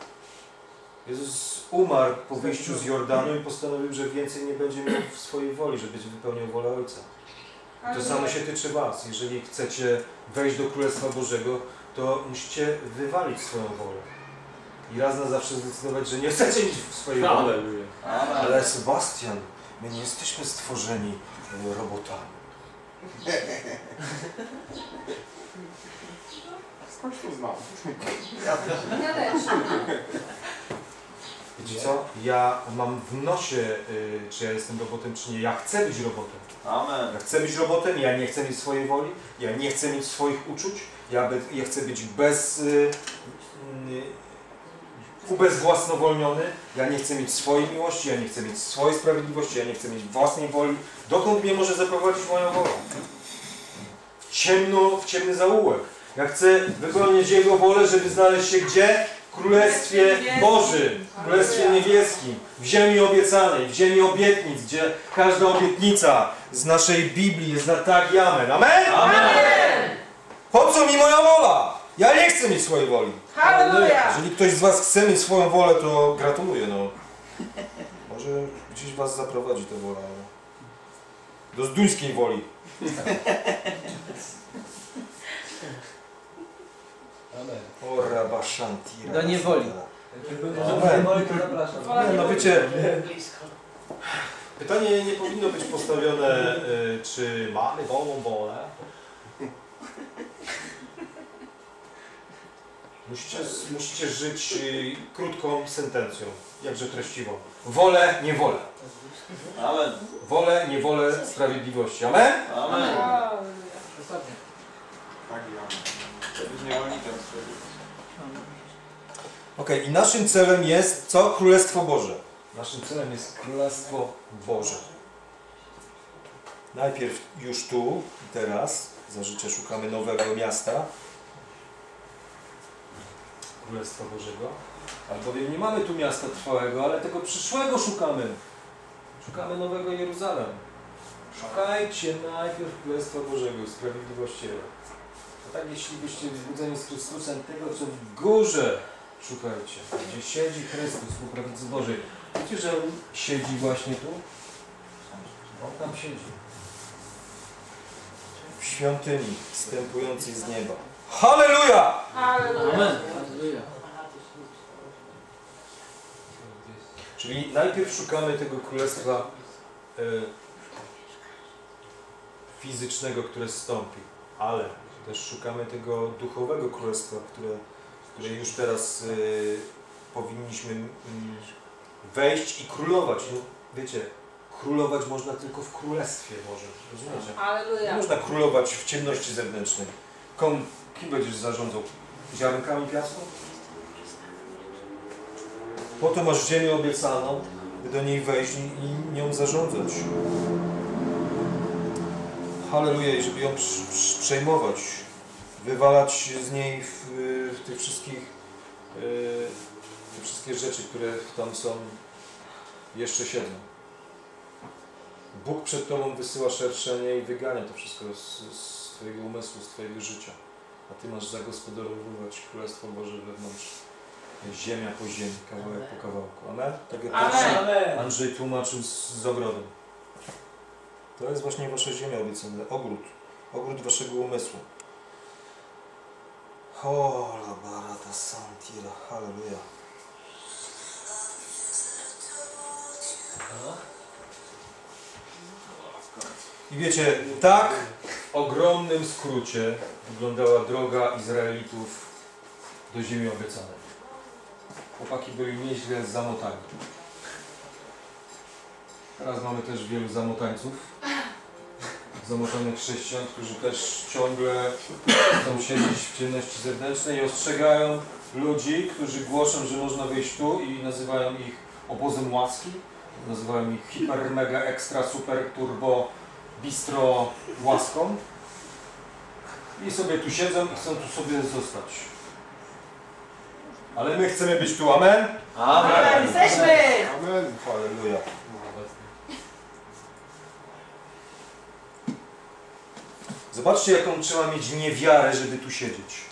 Jezus umarł po wyjściu z Jordanu i postanowił, że więcej nie będzie miał w swojej woli, że będzie wypełniał wolę Ojca. I to samo się tyczy was. Jeżeli chcecie wejść do Królestwa Bożego, to musicie wywalić swoją wolę. I raz na zawsze zdecydować, że nie chcecie mieć w swojej woli. Halleluja. Ale Sebastian, my nie jesteśmy stworzeni robotami. Skądś to znam? Ja też. Wiecie co? Ja mam w nosie, czy ja jestem robotem, czy nie. Ja chcę być robotem. Amen. Ja chcę być robotem, ja nie chcę mieć swojej woli, ja nie chcę mieć swoich uczuć, ja chcę być ubezwłasnowolniony, ja nie chcę mieć swojej miłości, ja nie chcę mieć swojej sprawiedliwości, ja nie chcę mieć własnej woli. Dokąd mnie może zaprowadzić moja wola? W ciemny zaułek. Ja chcę wypełnić Jego wolę, żeby znaleźć się gdzie? W Królestwie Bożym, w Królestwie Niebieskim, w ziemi obiecanej, w ziemi obietnic, gdzie każda obietnica z naszej Biblii jest na tak i amen. Amen? Amen! Po co mi moja wola? Ja nie chcę mieć swojej woli. Halleluja! Jeżeli ktoś z was chce mieć swoją wolę, to gratuluję, no. Może gdzieś was zaprowadzi ta wola. Do zduńskiej woli. Amen. O rabashanti. Do niewoli. Amen. to zapraszam. Nie, no wiecie, pytanie nie powinno być postawione, czy mamy wolną wolę. Musicie żyć krótką sentencją, jakże treściwą. Wolę, nie wolę. Amen. Wolę, nie wolę sprawiedliwości. Amen? Amen. Tak, ja. To być niewolnikiem swojego. Okej, i naszym celem jest co? Królestwo Boże. Naszym celem jest Królestwo Boże. Najpierw już tu i teraz, za życie szukamy nowego miasta. Królestwa Bożego. Albowiem nie mamy tu miasta trwałego, ale tego przyszłego szukamy. Szukamy nowego Jeruzalem. Szukajcie najpierw Królestwa Bożego, sprawiedliwości Jego. A tak jeśli byście zbudzeni z Chrystusem, tego co w górze szukajcie, gdzie siedzi Chrystus po prawicy Bożej. Wiecie, że On siedzi właśnie tu? On tam siedzi. W świątyni wstępującej z nieba. Halleluja! Amen. Czyli najpierw szukamy tego królestwa fizycznego, które zstąpi, ale też szukamy tego duchowego królestwa, które już teraz powinniśmy wejść i królować. No, wiecie, królować można tylko w Królestwie Bożym. Rozumiecie? Nie Halleluja! można królować w ciemności zewnętrznej. Kim będziesz zarządzał? Ziarnkami piasku? Po to masz ziemię obiecaną, by do niej wejść i nią zarządzać. Halleluja, i żeby ją przejmować, wywalać z niej te wszystkie rzeczy, które tam są, jeszcze siedzą. Bóg przed Tobą wysyła szerszenie i wygania to wszystko z Twojego umysłu, z Twojego życia. A Ty masz zagospodarowywać Królestwo Boże wewnątrz. Ziemia po ziemi, kawałek po kawałku. Amen? Tak jak Amen! Andrzej tłumaczył z ogrodem. To jest właśnie Wasza ziemia obiecana. Ogród Waszego umysłu. Hola barata santira. Halleluja. I wiecie, tak w ogromnym skrócie wyglądała droga Izraelitów do ziemi obiecanej. Chłopaki byli nieźle zamotani. Teraz mamy też wielu zamotańców. Zamotanych chrześcijan, którzy też ciągle chcą siedzieć w ciemności zewnętrznej i ostrzegają ludzi, którzy głoszą, że można wyjść tu i nazywają ich obozem łaski. Nazywają ich hiper, mega, ekstra, super, turbo, bistro łaską. I sobie tu siedzą i chcą tu sobie zostać. Ale my chcemy być tu, amen? Amen. Jesteśmy! Amen. Halleluja. Zobaczcie, jaką trzeba mieć niewiarę, żeby tu siedzieć.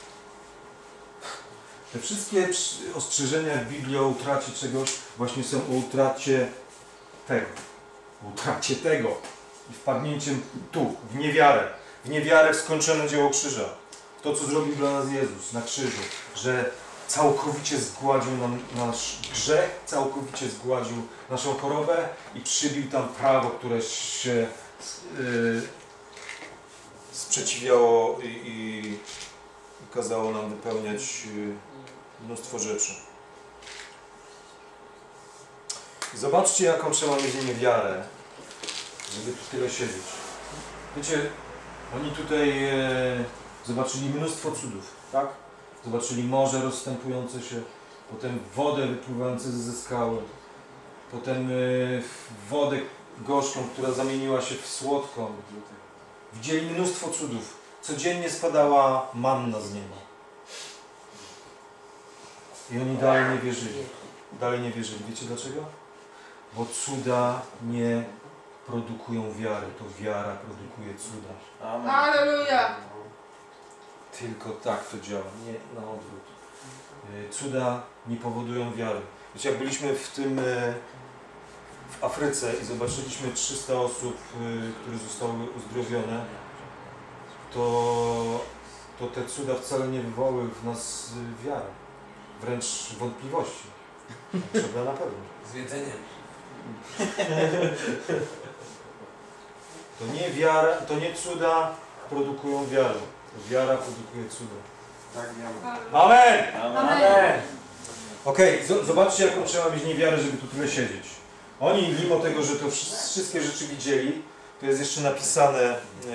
Te wszystkie ostrzeżenia w Biblii o utracie czegoś właśnie są o utracie tego. O utracie tego. I wpadnięciem tu, w niewiarę. W niewiarę w skończone dzieło krzyża. To, co zrobił dla nas Jezus na krzyżu. Że całkowicie zgładził nam nasz grzech, całkowicie zgładził naszą chorobę i przybił tam prawo, które się sprzeciwiało i kazało nam wypełniać mnóstwo rzeczy. Zobaczcie, jaką trzeba mieć niewiarę, żeby tu tyle siedzieć. Wiecie, oni tutaj zobaczyli mnóstwo cudów, tak? Zobaczyli morze rozstępujące się, potem wodę wypływającą ze skały, potem wodę gorzką, która zamieniła się w słodką. Widzieli mnóstwo cudów. Codziennie spadała manna z nieba. I oni dalej nie wierzyli. Dalej nie wierzyli. Wiecie dlaczego? Bo cuda nie produkują wiary. To wiara produkuje cuda. Amen. Halleluja! Tylko tak to działa, nie na odwrót. Cuda nie powodują wiary. Wiecie, jak byliśmy w Afryce i zobaczyliśmy 300 osób, które zostały uzdrowione, to te cuda wcale nie wywołały w nas wiary. Wręcz wątpliwości. Trzeba na pewno. Zwiedzenie. To nie cuda produkują wiarę. To wiara produkuje cuda. Tak, ja mam. Amen! Amen. Okej, zobaczcie, jaką trzeba mieć niewiarę, żeby tu tyle siedzieć. Oni, mimo tego, że to wszystkie rzeczy widzieli, to jest jeszcze napisane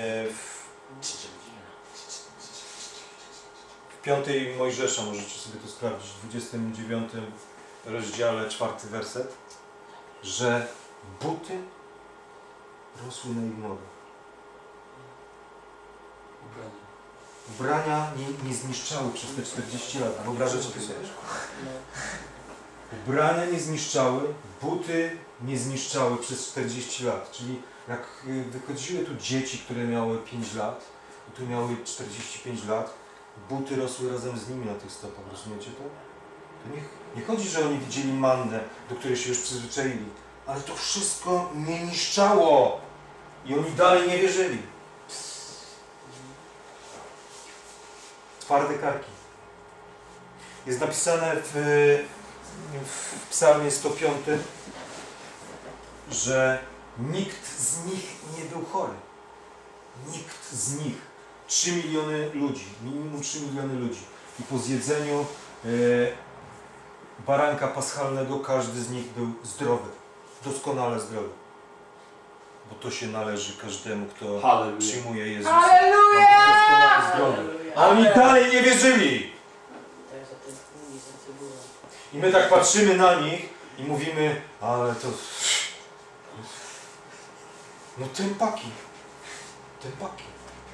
w 5 Mojżesza, możecie sobie to sprawdzić, w 29 rozdziale, 4 werset, że buty rosły na ich nogach. Ubrania nie zniszczały przez te 40 lat. Wyobrażacie sobie? Ubrania nie zniszczały, buty nie zniszczały przez 40 lat. Czyli jak wychodziły tu dzieci, które miały 5 lat i tu miały 45 lat, buty rosły razem z nimi na tych stopach. Rozumiecie to? To nie chodzi, że oni widzieli mannę, do której się już przyzwyczaili, ale to wszystko nie niszczało i oni dalej nie wierzyli. Twarde karki. Jest napisane w Psalmie 105, że nikt z nich nie był chory. Nikt z nich. 3 miliony ludzi. Minimum 3 miliony ludzi. I po zjedzeniu baranka paschalnego każdy z nich był zdrowy. Doskonale zdrowy. Bo to się należy każdemu, kto przyjmuje Jezusa. Halleluja! Zdrowy. A oni dalej nie wierzyli. I my tak patrzymy na nich i mówimy, ale to... No tępaki. Tępaki.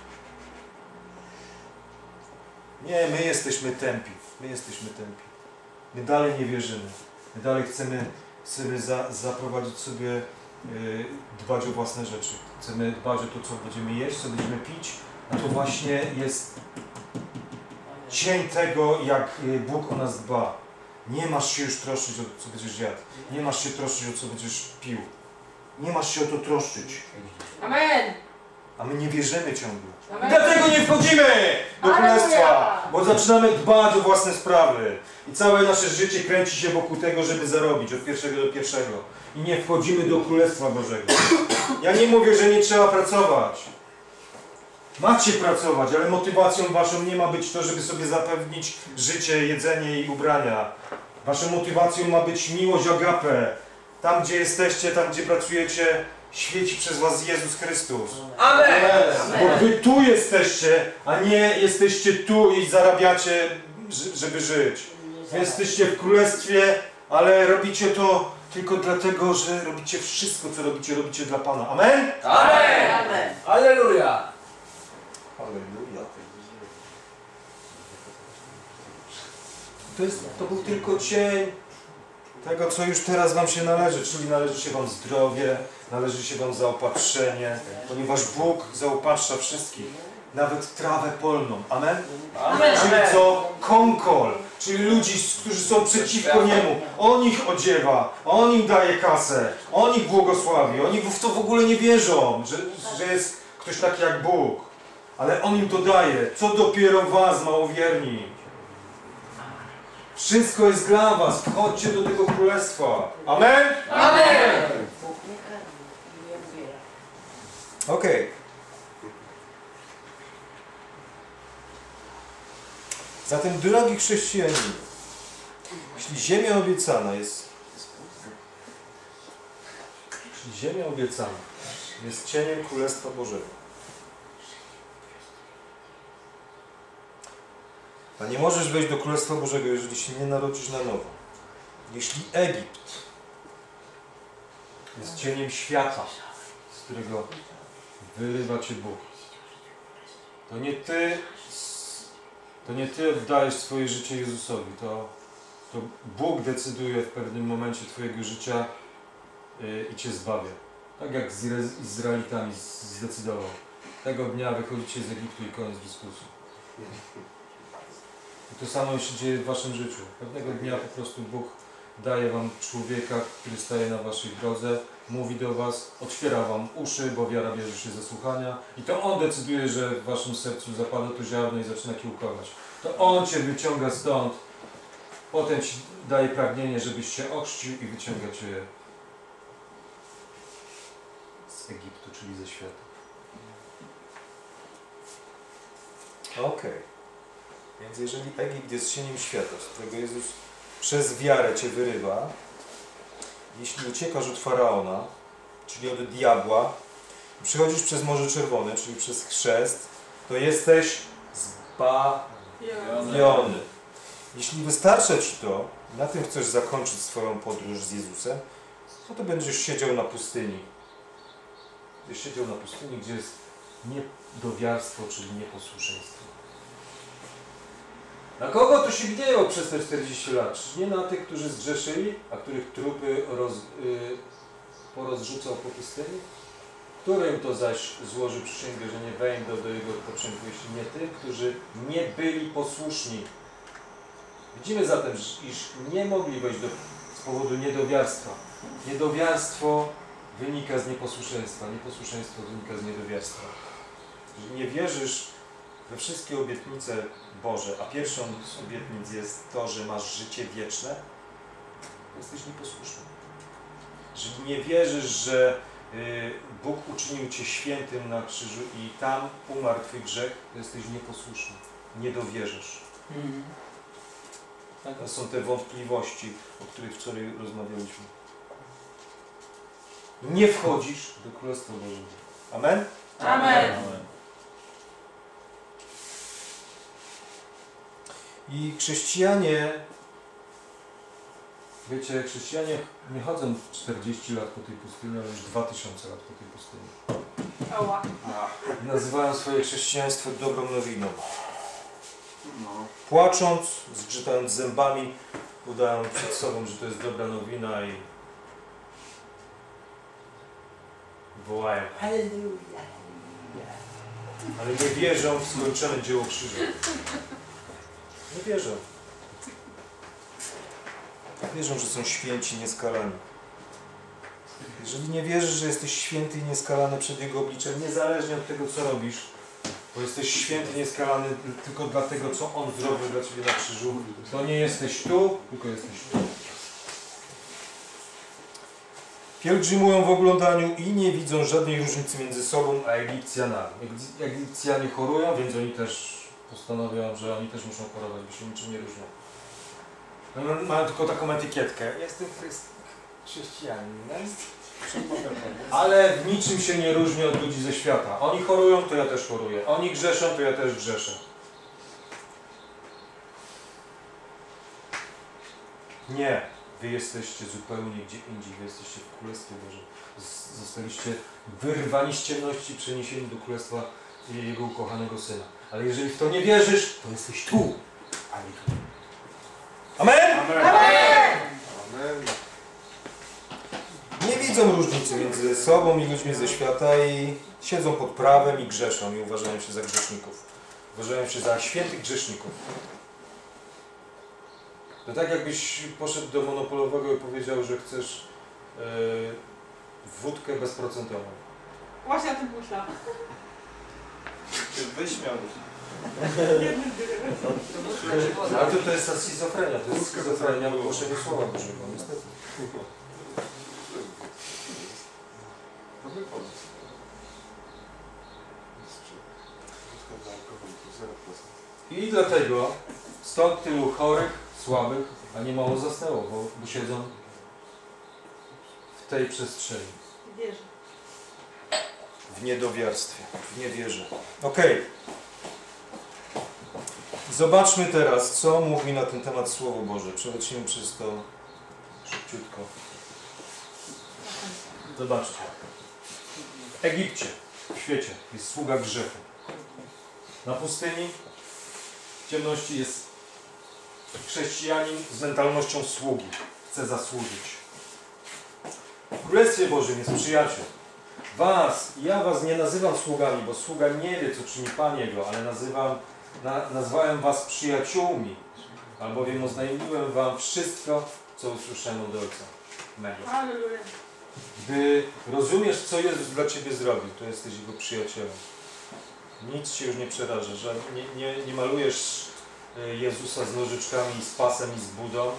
Nie, my jesteśmy tępi. My jesteśmy tępi. My dalej nie wierzymy. My dalej chcemy zaprowadzić sobie, dbać o własne rzeczy. Chcemy dbać o to, co będziemy jeść, co będziemy pić. A to właśnie jest cień tego, jak Bóg o nas dba. Nie masz się już troszczyć o to, co będziesz jadł. Nie masz się troszczyć o to, co będziesz pił. Nie masz się o to troszczyć. Amen! A my nie wierzymy ciągle. Amen. Dlatego nie wchodzimy do Królestwa, Halleluja! bo zaczynamy dbać o własne sprawy. I całe nasze życie kręci się wokół tego, żeby zarobić od pierwszego do pierwszego. I nie wchodzimy do Królestwa Bożego. Ja nie mówię, że nie trzeba pracować. Macie pracować, ale motywacją waszą nie ma być to, żeby sobie zapewnić życie, jedzenie i ubrania. Waszą motywacją ma być miłość agape. Tam, gdzie jesteście, tam, gdzie pracujecie, świeci przez was Jezus Chrystus. Amen. Bo wy tu jesteście, a nie jesteście tu i zarabiacie, żeby żyć. Wy jesteście w Królestwie, ale robicie to tylko dlatego, że robicie wszystko, co robicie, robicie dla Pana. Amen? Amen. Amen! Halleluja. Halleluja. To był tylko cień tego, co już teraz wam się należy, czyli należy się wam zdrowie, należy się wam zaopatrzenie, ponieważ Bóg zaopatrza wszystkich, nawet trawę polną. Amen? Amen. Czyli co? Konkol, czyli ludzi, którzy są przeciwko Niemu. On ich odziewa, On im daje kasę, On ich błogosławi, oni w to w ogóle nie wierzą, że jest ktoś taki jak Bóg. Ale On im to daje. Co dopiero was, małowierni? Wszystko jest dla was. Wchodźcie do tego królestwa. Amen? Amen. Okej. Zatem, drogi chrześcijanie, jeśli ziemia obiecana jest cieniem Królestwa Bożego, a nie możesz wejść do Królestwa Bożego, jeżeli się nie narodzisz na nowo. Jeśli Egipt jest cieniem świata, z którego wyrywa cię Bóg, to nie ty oddajesz swoje życie Jezusowi, to Bóg decyduje w pewnym momencie twojego życia i cię zbawia. Tak jak z Izraelitami zdecydował. Tego dnia wychodzicie z Egiptu i koniec dyskusji. I to samo się dzieje w waszym życiu. Pewnego dnia po prostu Bóg daje wam człowieka, który staje na waszej drodze, mówi do was, otwiera wam uszy, bo wiara bierze się ze słuchania i to On decyduje, że w waszym sercu zapada to ziarno i zaczyna kiełkować. To On cię wyciąga stąd, potem ci daje pragnienie, żebyś się ochrzcił i wyciąga cię z Egiptu, czyli ze świata. Okej. Więc jeżeli Egipt jest cieniem świata, z którego Jezus przez wiarę cię wyrywa, jeśli uciekasz od Faraona, czyli od diabła, przechodzisz przez Morze Czerwone, czyli przez chrzest, to jesteś zbawiony. Jeśli wystarcza ci to, na tym chcesz zakończyć swoją podróż z Jezusem, to będziesz siedział na pustyni. Będziesz siedział na pustyni, gdzie jest niedowiarstwo, czyli nieposłuszeństwo. Na kogo to się gniewał przez te 40 lat? Czy nie na tych, którzy zgrzeszyli, a których trupy porozrzucał po pustyni? Którym to zaś złoży przysięgę, że nie wejdą do jego odpoczynku, jeśli nie tym, którzy nie byli posłuszni? Widzimy zatem, iż nie mogli wejść z powodu niedowiarstwa. Niedowiarstwo wynika z nieposłuszeństwa, nieposłuszeństwo wynika z niedowiarstwa. Jeżeli nie wierzysz we wszystkie obietnice Boże, a pierwszą z obietnic jest to, że masz życie wieczne, to jesteś nieposłuszny. Jeżeli nie wierzysz, że Bóg uczynił cię świętym na krzyżu i tam umarł twój grzech, to jesteś nieposłuszny. Nie dowierzysz. To są te wątpliwości, o których wczoraj rozmawialiśmy. Nie wchodzisz do Królestwa Bożego. Amen? Amen. I chrześcijanie, wiecie, chrześcijanie nie chodzą 40 lat po tej pustyni, ale już 2000 lat po tej pustyni. Oła. Nazywają swoje chrześcijaństwo dobrą nowiną. Płacząc, zgrzytając zębami, udają przed sobą, że to jest dobra nowina i wołają. Ale nie wierzą w skończone dzieło krzyża. Nie wierzą. Wierzą, że są święci, nieskalani. Jeżeli nie wierzysz, że jesteś święty i nieskalany przed Jego obliczem, niezależnie od tego, co robisz, bo jesteś święty, nieskalany tylko dlatego, co On zrobił dla Ciebie na krzyżu, to nie jesteś tu, tylko jesteś tu. Pielgrzymują w oglądaniu i nie widzą żadnej różnicy między sobą a Egipcjanami. Egipcjanie chorują, więc oni też postanowią, że oni też muszą chorować, bo się niczym nie różnią. Mają tylko taką etykietkę. Jestem chrześcijaninem, ale w niczym się nie różni od ludzi ze świata. Oni chorują, to ja też choruję. Oni grzeszą, to ja też grzeszę. Nie. Wy jesteście zupełnie gdzie indziej. Wy jesteście w Królestwie Bożym. Zostaliście wyrwani z ciemności, przeniesieni do Królestwa Jego ukochanego Syna. Ale jeżeli w to nie wierzysz, to jesteś tu, a nie tu. widzą różnicę między sobą i ludźmi ze świata i siedzą pod prawem i grzeszą i uważają się za grzeszników. Uważają się za świętych grzeszników. To tak jakbyś poszedł do monopolowego i powiedział, że chcesz wódkę bezprocentową. Właśnie o tym myślałam. Ty wyśmiał się. Ale to jest ta schizofrenia, to jest schizofrenia w głoszeniu Słowa Bożego, niestety. I dlatego stąd tylu chorych, słabych, a nie mało zasnęło, bo siedzą w tej przestrzeni. Wierzę. W niedowiarstwie, w niewierze. Okej. Zobaczmy teraz, co mówi na ten temat Słowo Boże. Przelecimy przez to szybciutko. Zobaczcie. W Egipcie, w świecie, jest sługa grzechu. Na pustyni, w ciemności jest chrześcijanin z mentalnością sługi. Chce zasłużyć. W Królestwie Bożym jest przyjaciel. Ja was nie nazywam sługami, bo sługa nie wie, co czyni Pan Jego, ale nazwałem was przyjaciółmi, albowiem oznajmiłem wam wszystko, co usłyszałem od Ojca mego. Halleluja. Gdy rozumiesz, co Jezus dla ciebie zrobił, to jesteś Jego przyjacielem. Nic cię już nie przeraża, że nie malujesz Jezusa z nożyczkami, z pasem i z budą,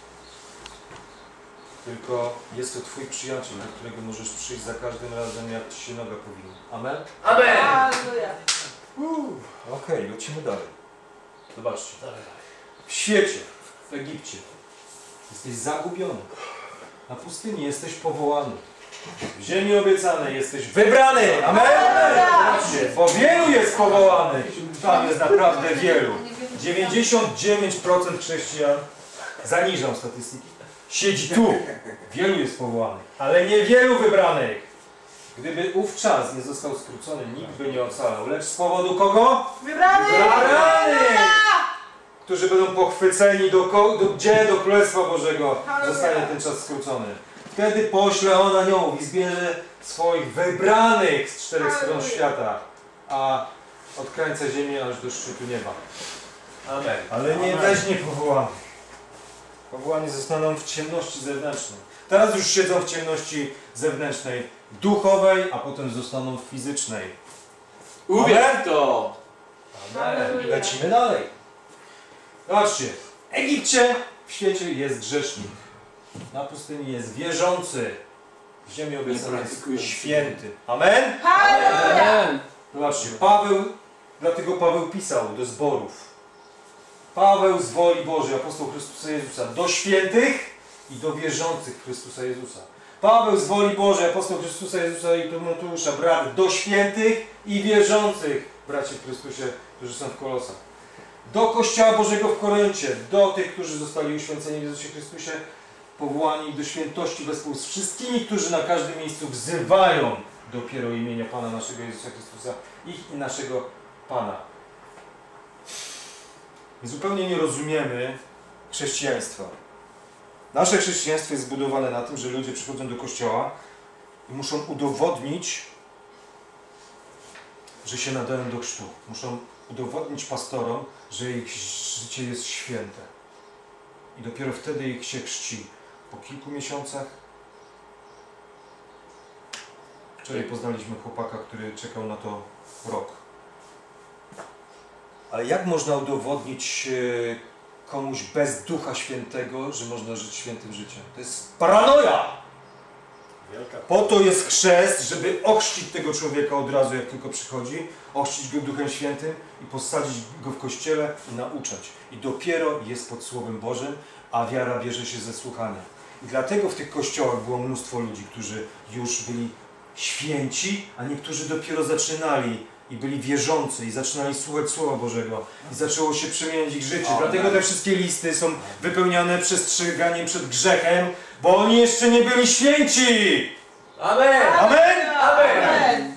tylko jest to twój przyjaciel, do którego możesz przyjść za każdym razem, jak ci się noga powinna. Amen? Amen. Halleluja. Okej, lecimy dalej. Zobaczcie. W świecie, w Egipcie jesteś zagubiony. Na pustyni jesteś powołany. W ziemi obiecanej jesteś wybrany. Amen! Zobaczcie, bo wielu jest powołanych. Tam jest naprawdę wielu. 99% chrześcijan, zaniżam statystyki, siedzi tu. Wielu jest powołanych, ale niewielu wybranych. Gdyby ów czas nie został skrócony, nikt by nie ocalał. Lecz z powodu kogo? Wybrany! Wybranych! Którzy będą pochwyceni do Królestwa Bożego zostanie ten czas skrócony. Wtedy pośle on aniołów i zbierze swoich wybranych z czterech stron świata, a odkręca ziemię aż do szczytu nieba. Amen. Ale nie weźmie powołanych. Powołani zostaną w ciemności zewnętrznej. Teraz już siedzą w ciemności zewnętrznej, duchowej, a potem zostaną w fizycznej. Uwierz w to. Amen. Lecimy dalej. Zobaczcie, w Egipcie, w świecie jest grzesznik. Na pustyni jest wierzący. W ziemi obiecanej jest święty. Amen? Halleluja. Amen. Zobaczcie, dlatego Paweł pisał do zborów. Paweł z woli Bożej, apostoł Chrystusa Jezusa, do świętych i do wierzących w Chrystusa Jezusa. Paweł z woli Bożej, apostoł Chrystusa Jezusa i Tymoteusza, brat do świętych i wierzących braci w Chrystusie, którzy są w Kolosach. Do Kościoła Bożego w Koryncie, do tych, którzy zostali uświęceni w Jezusie Chrystusie, powołani do świętości wespół z wszystkimi, którzy na każdym miejscu wzywają dopiero imienia Pana naszego Jezusa Chrystusa, ich i naszego Pana. My zupełnie nie rozumiemy chrześcijaństwa. Nasze chrześcijaństwo jest zbudowane na tym, że ludzie przychodzą do kościoła i muszą udowodnić, że się nadają do chrztu. Muszą udowodnić pastorom, że ich życie jest święte. I dopiero wtedy ich się chrzci. Po kilku miesiącach. Wczoraj poznaliśmy chłopaka, który czekał na to rok. Ale jak można udowodnić komuś bez Ducha Świętego, że można żyć świętym życiem? To jest paranoja! Po to jest chrzest, żeby ochrzcić tego człowieka od razu, jak tylko przychodzi, ochrzcić go Duchem Świętym i posadzić go w kościele i nauczać. I dopiero jest pod Słowem Bożym, a wiara bierze się ze słuchania. I dlatego w tych kościołach było mnóstwo ludzi, którzy już byli święci, a niektórzy dopiero zaczynali i byli wierzący i zaczynali słuchać Słowa Bożego i zaczęło się przemieniać ich życie. Dlatego te wszystkie listy są wypełniane przestrzeganiem przed grzechem, bo oni jeszcze nie byli święci! Amen. Amen! Amen.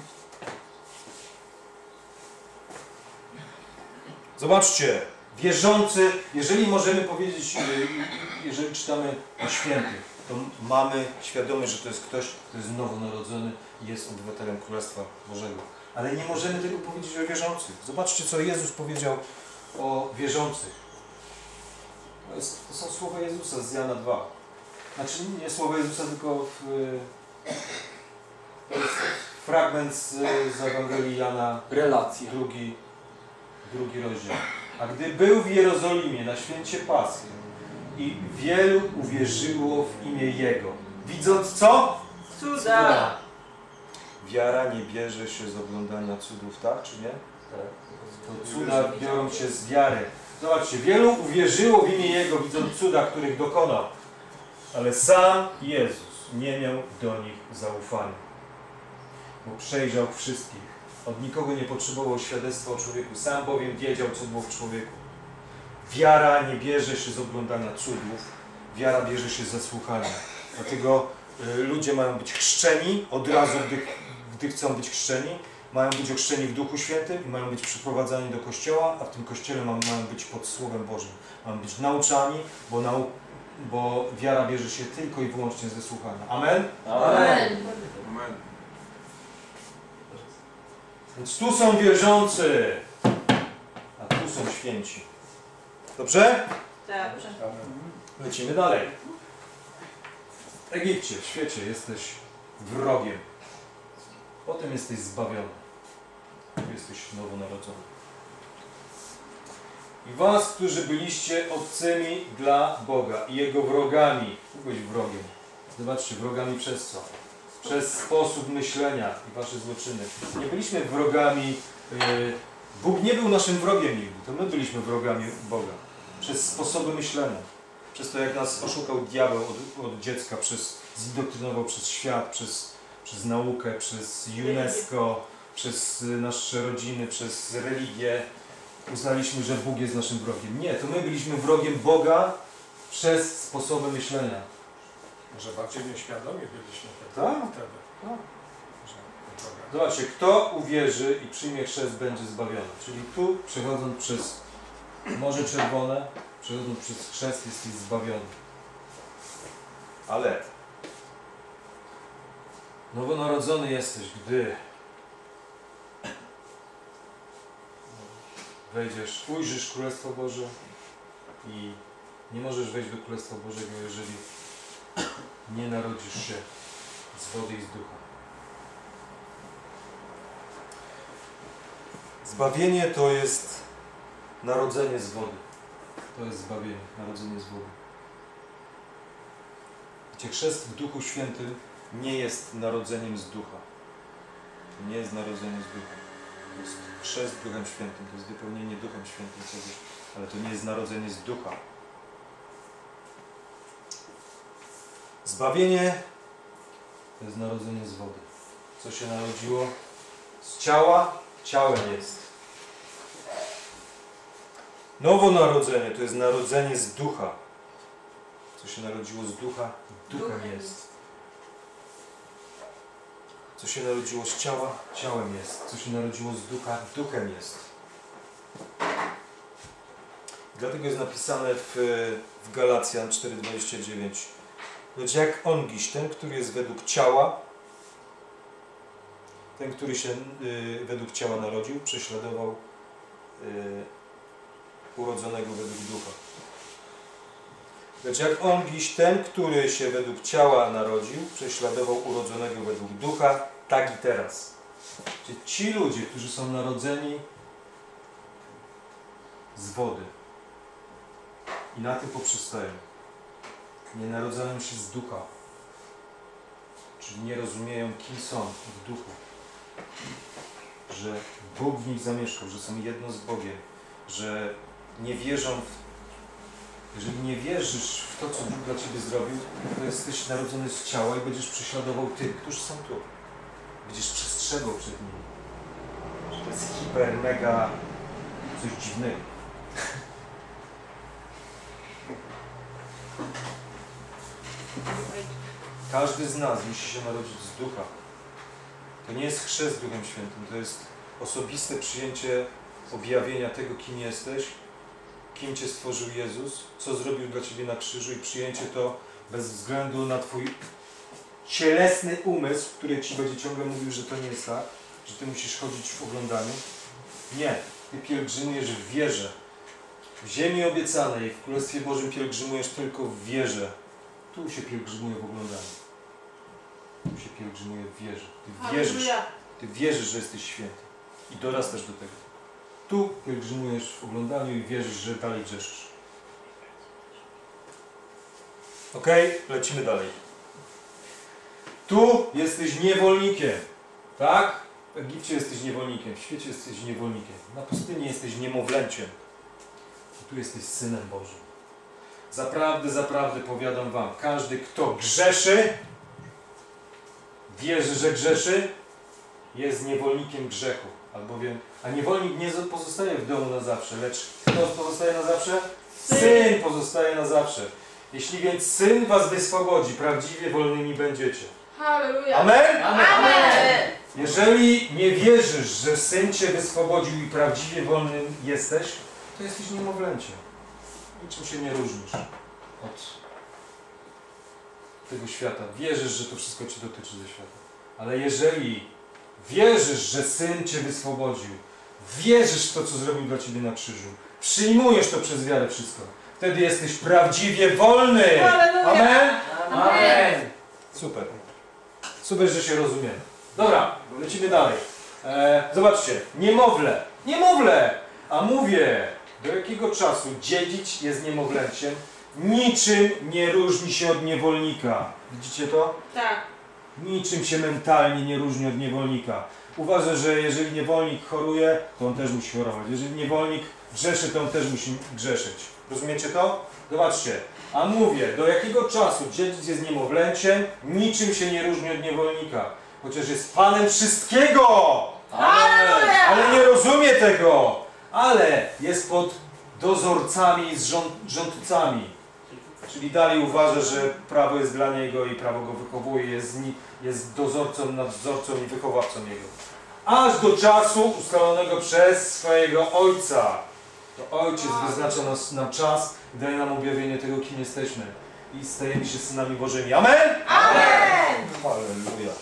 Zobaczcie, wierzący, jeżeli możemy powiedzieć, jeżeli czytamy o świętych, to mamy świadomość, że to jest ktoś, kto jest nowonarodzony i jest obywatelem Królestwa Bożego. Ale nie możemy tego powiedzieć o wierzących. Zobaczcie, co Jezus powiedział o wierzących. To są słowa Jezusa z Jana 2. Znaczy nie słowa Jezusa, tylko to jest fragment z Ewangelii Jana, Relacja. drugi rozdział. A gdy był w Jerozolimie na święcie Paschy i wielu uwierzyło w imię Jego, widząc co? Cuda. Wiara nie bierze się z oglądania cudów, tak czy nie? To cuda biorą się z wiary. Zobaczcie, wielu uwierzyło w imię Jego, widząc cuda, których dokonał. Ale sam Jezus nie miał do nich zaufania. Bo przejrzał wszystkich. Od nikogo nie potrzebował świadectwa o człowieku. Sam bowiem wiedział, co było w człowieku. Wiara nie bierze się z oglądania cudów. Wiara bierze się ze słuchania. Dlatego ludzie mają być chrzczeni od razu, gdy chcą być chrzczeni. Mają być ochrzczeni w Duchu Świętym i mają być przyprowadzani do Kościoła, a w tym Kościele mają być pod Słowem Bożym. Mają być nauczani, bo wiara bierze się tylko i wyłącznie ze słuchania. Amen? Amen. Amen. Więc tu są wierzący, a tu są święci. Dobrze? Dobrze. Lecimy dalej. W Egipcie, w świecie jesteś wrogiem. Potem jesteś zbawiony. Jesteś nowonarodzony. I was, którzy byliście obcymi dla Boga i Jego wrogami. Byłeś wrogiem. Zobaczcie, wrogami przez co? Przez sposób myślenia i wasze zloczyny. Nie byliśmy wrogami. Bóg nie był naszym wrogiem nigdy. To my byliśmy wrogami Boga. Przez sposoby myślenia. Przez to, jak nas oszukał diabeł od dziecka, zindoktrinował przez świat, przez naukę, przez UNESCO, przez nasze rodziny, przez religię. Uznaliśmy, że Bóg jest naszym wrogiem. Nie, to my byliśmy wrogiem Boga przez sposoby myślenia. Może bardziej nieświadomie byliśmy Tak? wtedy. Tak. Dobra. Zobaczcie, kto uwierzy i przyjmie chrzest, będzie zbawiony. Czyli tu, przechodząc przez Morze Czerwone, przechodząc przez chrzest, jesteś zbawiony. Ale nowonarodzony jesteś, gdy wejdziesz, ujrzysz Królestwo Boże i nie możesz wejść do Królestwa Bożego, jeżeli nie narodzisz się z wody i z ducha. Zbawienie to jest narodzenie z wody. To jest zbawienie, narodzenie z wody. Wiecie, chrzest w Duchu Świętym nie jest narodzeniem z ducha. To nie jest narodzenie z ducha. To jest chrzest Duchem Świętym, to jest wypełnienie Duchem Świętym czegoś, ale to nie jest narodzenie z ducha. Zbawienie to jest narodzenie z wody. Co się narodziło z ciała, ciałem jest. Nowonarodzenie to jest narodzenie z ducha. Co się narodziło z ducha, duchem jest. Co się narodziło z ciała, ciałem jest. Co się narodziło z ducha, duchem jest. Dlatego jest napisane w Galacjan 4:29. Lecz jak ongiś, ten, który jest według ciała, ten, który się według ciała narodził, prześladował urodzonego według ducha. Lecz jak ongiś, ten, który się według ciała narodził, prześladował urodzonego według ducha, tak i teraz. Czyli ci ludzie, którzy są narodzeni z wody i na tym poprzestają, nie narodzają się z ducha, czyli nie rozumieją, kim są w duchu, że Bóg w nich zamieszkał, że są jedno z Bogiem, że nie wierzą jeżeli nie wierzysz w to, co Bóg dla Ciebie zrobił, to jesteś narodzony z ciała i będziesz prześladował tych, którzy są tu. Będziesz przestrzegał przed nimi. Że to jest hiper, mega, coś dziwnego. Każdy z nas musi się narodzić z ducha. To nie jest chrzest Duchem Świętym, to jest osobiste przyjęcie objawienia tego, kim jesteś, kim Cię stworzył Jezus, co zrobił dla Ciebie na krzyżu i przyjęcie to, Bez względu na twój cielesny umysł, który ci będzie ciągle mówił, że to nie jest tak, że ty musisz chodzić w oglądaniu. Nie. Ty pielgrzymujesz w wierze. W ziemi obiecanej, w Królestwie Bożym pielgrzymujesz tylko w wierze. Tu się pielgrzymuje w oglądaniu. Tu się pielgrzymuje w wierze. Ty wierzysz, że jesteś święty. I dorastasz do tego. Tu pielgrzymujesz w oglądaniu i wierzysz, że dalej grzeszysz. Ok? Lecimy dalej. Tu jesteś niewolnikiem. Tak? W Egipcie jesteś niewolnikiem. W świecie jesteś niewolnikiem. Na pustyni jesteś niemowlęciem. I tu jesteś Synem Bożym. Zaprawdę, zaprawdę powiadam wam, każdy, kto grzeszy, wierzy, że grzeszy, jest niewolnikiem grzechu. Albowiem, a niewolnik nie pozostaje w domu na zawsze, lecz kto pozostaje na zawsze? Syn pozostaje na zawsze. Jeśli więc Syn was wyswobodzi, prawdziwie wolnymi będziecie. Halleluja. Amen? Amen. Jeżeli nie wierzysz, że Syn cię wyswobodził i prawdziwie wolnym jesteś, to jesteś niemowlęciem. Niczym się nie różnisz od tego świata. Wierzysz, że to wszystko cię dotyczy ze świata. Ale jeżeli wierzysz, że Syn cię wyswobodził, wierzysz w to, co zrobił dla ciebie na krzyżu, przyjmujesz to przez wiarę wszystko, wtedy jesteś prawdziwie wolny. Halleluja. Amen? Amen. Super. Super, że się rozumiemy. Dobra, lecimy dalej. Zobaczcie, niemowlę. Niemowlę! A mówię, do jakiego czasu dziedzic jest niemowlęciem, niczym nie różni się od niewolnika. Widzicie to? Tak. Niczym się mentalnie nie różni od niewolnika. Uważa, że jeżeli niewolnik choruje, to on też musi chorować. Jeżeli niewolnik grzeszy, to on też musi grzeszyć. Rozumiecie to? Zobaczcie. A mówię, do jakiego czasu dziedzic jest niemowlęciem, niczym się nie różni od niewolnika. Chociaż jest Panem wszystkiego! Halleluja. Ale nie rozumie tego! Ale jest pod dozorcami, rządcami. Czyli dalej uważa, że prawo jest dla niego i prawo go wychowuje, jest dozorcą, nadzorcą i wychowawcą jego. Aż do czasu ustalonego przez swojego Ojca. To Ojciec wyznacza nam czas i daje nam objawienie tego, kim jesteśmy. I stajemy się synami Bożymi. Amen? Amen. Halleluja.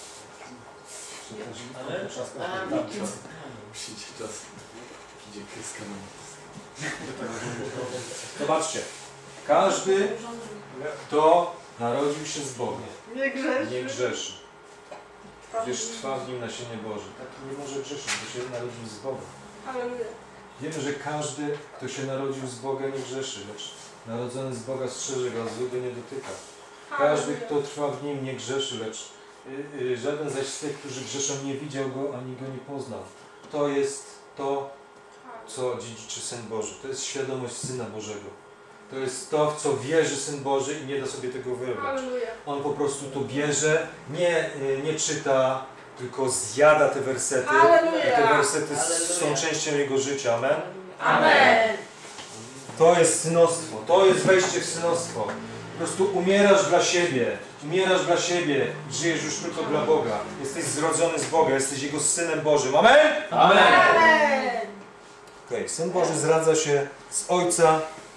Przyjdzie czas. Idzie kreska na Zobaczcie. Każdy, kto narodził się z Boga, Nie grzeszy. nie grzeszy. Gdyż trwa w nim nasienie Boże. Taki nie może grzeszyć, bo się narodził z Boga. Halleluja. Wiemy, że każdy, kto się narodził z Boga, nie grzeszy, lecz narodzony z Boga strzeże go, a złego nie dotyka. Każdy, kto trwa w nim, nie grzeszy, lecz żaden zaś z tych, którzy grzeszą, nie widział go, ani go nie poznał. To jest to, co dziedziczy Syn Boży. To jest świadomość Syna Bożego. To jest to, w co wierzy Syn Boży i nie da sobie tego wyrwać. Halleluja. On po prostu to bierze, nie czyta, tylko zjada te wersety. Halleluja. I te wersety Halleluja. są częścią jego życia. Amen? Amen. To jest synostwo. To jest wejście w synostwo. Po prostu umierasz dla siebie. Umierasz dla siebie. Żyjesz już tylko dla Boga. Jesteś zrodzony z Boga. Jesteś Jego Synem Bożym. Amen? Amen. Amen. Okej, Syn Boży zradza się z Ojca.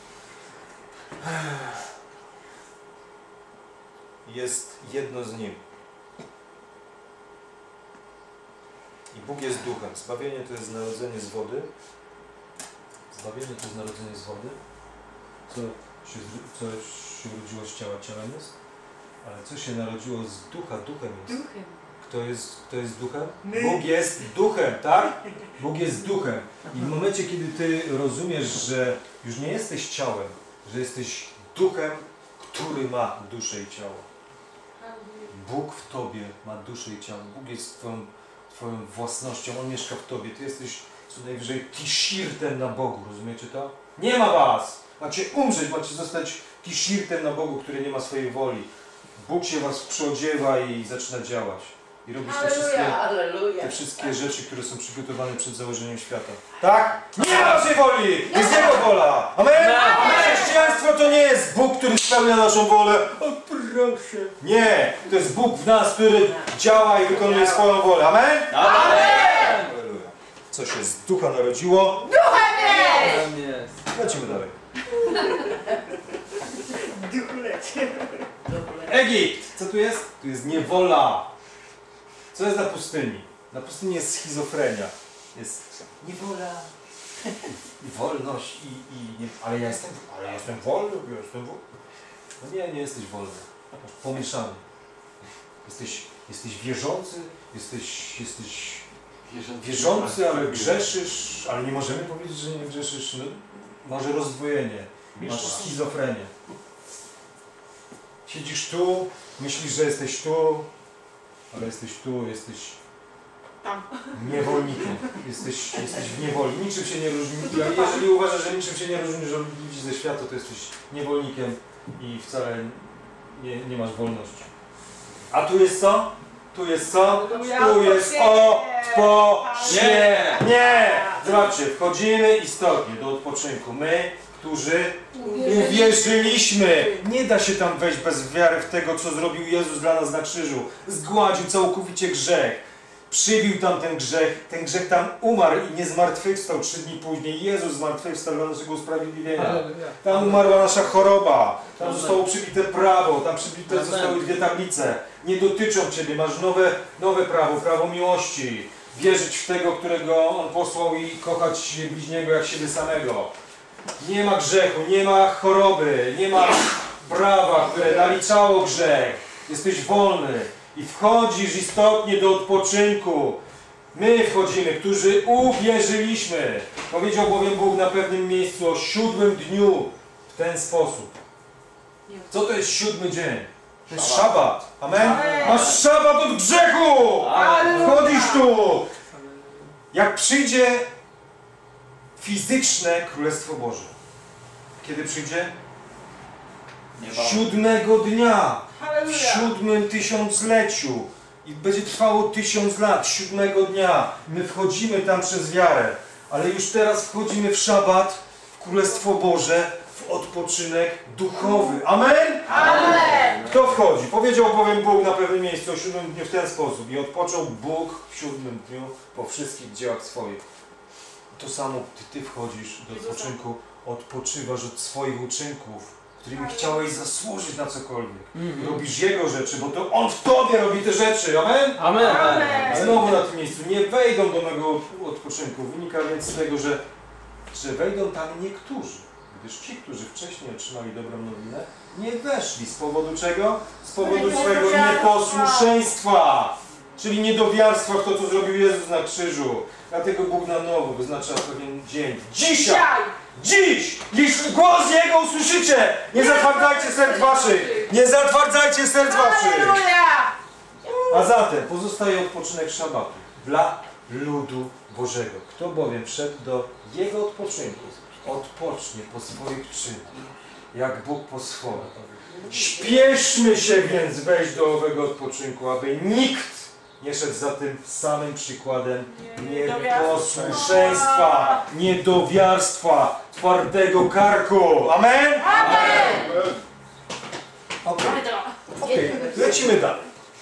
Jest jedno z Nim. I Bóg jest Duchem. Zbawienie to jest narodzenie z wody. Zbawienie to jest narodzenie z wody. Co się urodziło z ciała, ciałem jest. Ale co się narodziło z Ducha, Duchem jest. Duchem. Kto jest Duchem? Bóg jest Duchem, tak? Bóg jest Duchem. I w momencie, kiedy Ty rozumiesz, że już nie jesteś ciałem, że jesteś Duchem, który ma duszę i ciało. Bóg w Tobie ma duszę i ciało. Bóg jest Twoją własnością. On mieszka w Tobie. Ty jesteś co najwyżej tishirtem na Bogu. Rozumiecie to? Nie ma Was! Macie umrzeć, macie zostać tishirtem na Bogu, który nie ma swojej woli. Bóg się Was przyodziewa i zaczyna działać. I robisz te wszystkie rzeczy, które są przygotowane przed założeniem świata. Tak? Nie ma naszej woli! Jest Jego wola! Amen? Chrześcijaństwo to nie jest Bóg, który spełnia naszą wolę. O proszę. Nie! To jest Bóg w nas, który działa i wykonuje swoją wolę. Amen? Amen. Co się z ducha narodziło? Tam jest. Lecimy dalej. Duchulecie. Egipt! Co tu jest? Tu jest niewola. Co jest na pustyni? Na pustyni jest schizofrenia. Jest niewola. I wolność i nie, ale ja jestem wolny, ja jestem wolny. No nie jesteś wolny. Pomieszany. Jesteś wierzący, jesteś wierzący, ale grzeszysz, ale nie możemy powiedzieć, że nie grzeszysz. No, może rozdwojenie, masz schizofrenię. Siedzisz tu, myślisz, że jesteś tu, ale jesteś tu, jesteś Tam. niewolnikiem. Jesteś w niewoli. Niczym się nie różni. Jeżeli uważasz, że niczym się nie różnisz od ludzi ze świata, to jesteś niewolnikiem i wcale nie masz wolności. A tu jest co? Tu jest co? Tu jest odpoczynek. Nie! Zobaczcie, wchodzimy istotnie do odpoczynku. My, którzy uwierzyliśmy. Nie da się tam wejść bez wiary w tego, co zrobił Jezus dla nas na krzyżu. Zgładził całkowicie grzech. Przybił tam ten grzech tam umarł i nie zmartwychwstał 3 dni później. Jezus zmartwychwstał dla naszego usprawiedliwienia. Tam umarła nasza choroba. Tam zostało przybite prawo. Tam przybite zostały 2 tablice. Nie dotyczą Ciebie. Masz nowe prawo, prawo miłości. Wierzyć w tego, którego On posłał i kochać bliźniego jak siebie samego. Nie ma grzechu, nie ma choroby, nie ma prawa, które naliczało grzech. Jesteś wolny i wchodzisz istotnie do odpoczynku. My wchodzimy, którzy uwierzyliśmy. Powiedział bowiem Bóg na pewnym miejscu o 7. dniu w ten sposób. Co to jest 7. dzień? To jest szabat. Amen? Masz szabat od grzechu! Wchodzisz tu! Jak przyjdzie fizyczne Królestwo Boże. Kiedy przyjdzie? 7. dnia. W 7. tysiącleciu. I będzie trwało 1000 lat. 7. dnia. My wchodzimy tam przez wiarę. Ale już teraz wchodzimy w szabat, w Królestwo Boże, w odpoczynek duchowy. Amen? Amen! Kto wchodzi? Powiedział bowiem Bóg na pewnym miejscu o 7. dniu w ten sposób. I odpoczął Bóg w 7. dniu po wszystkich dziełach swoich. To samo Ty wchodzisz do odpoczynku, odpoczywasz od swoich uczynków, którymi chciałeś zasłużyć na cokolwiek. Robisz Jego rzeczy, bo to On w Tobie robi te rzeczy. Amen? Amen. Znowu na tym miejscu. Nie wejdą do mego odpoczynku. Wynika więc z tego, że wejdą tam niektórzy. Gdyż ci, którzy wcześniej otrzymali dobrą nowinę, nie weszli. Z powodu czego? Z powodu swojego nieposłuszeństwa. Czyli niedowiarstwa w to, co zrobił Jezus na krzyżu. Dlatego Bóg na nowo wyznacza pewien dzień. Dzisiaj! Dziś! Jeśli głos Jego usłyszycie! Nie zatwardzajcie serc waszych! Nie zatwardzajcie serc waszych! A zatem pozostaje odpoczynek szabatu dla ludu Bożego. Kto bowiem wszedł do Jego odpoczynku, odpocznie po swoich czynach, jak Bóg po swoim. Śpieszmy się więc wejść do owego odpoczynku, aby nikt nie szedł za tym samym przykładem nieposłuszeństwa, niedowiarstwa, twardego karku. Amen? Amen! Okej, lecimy dalej.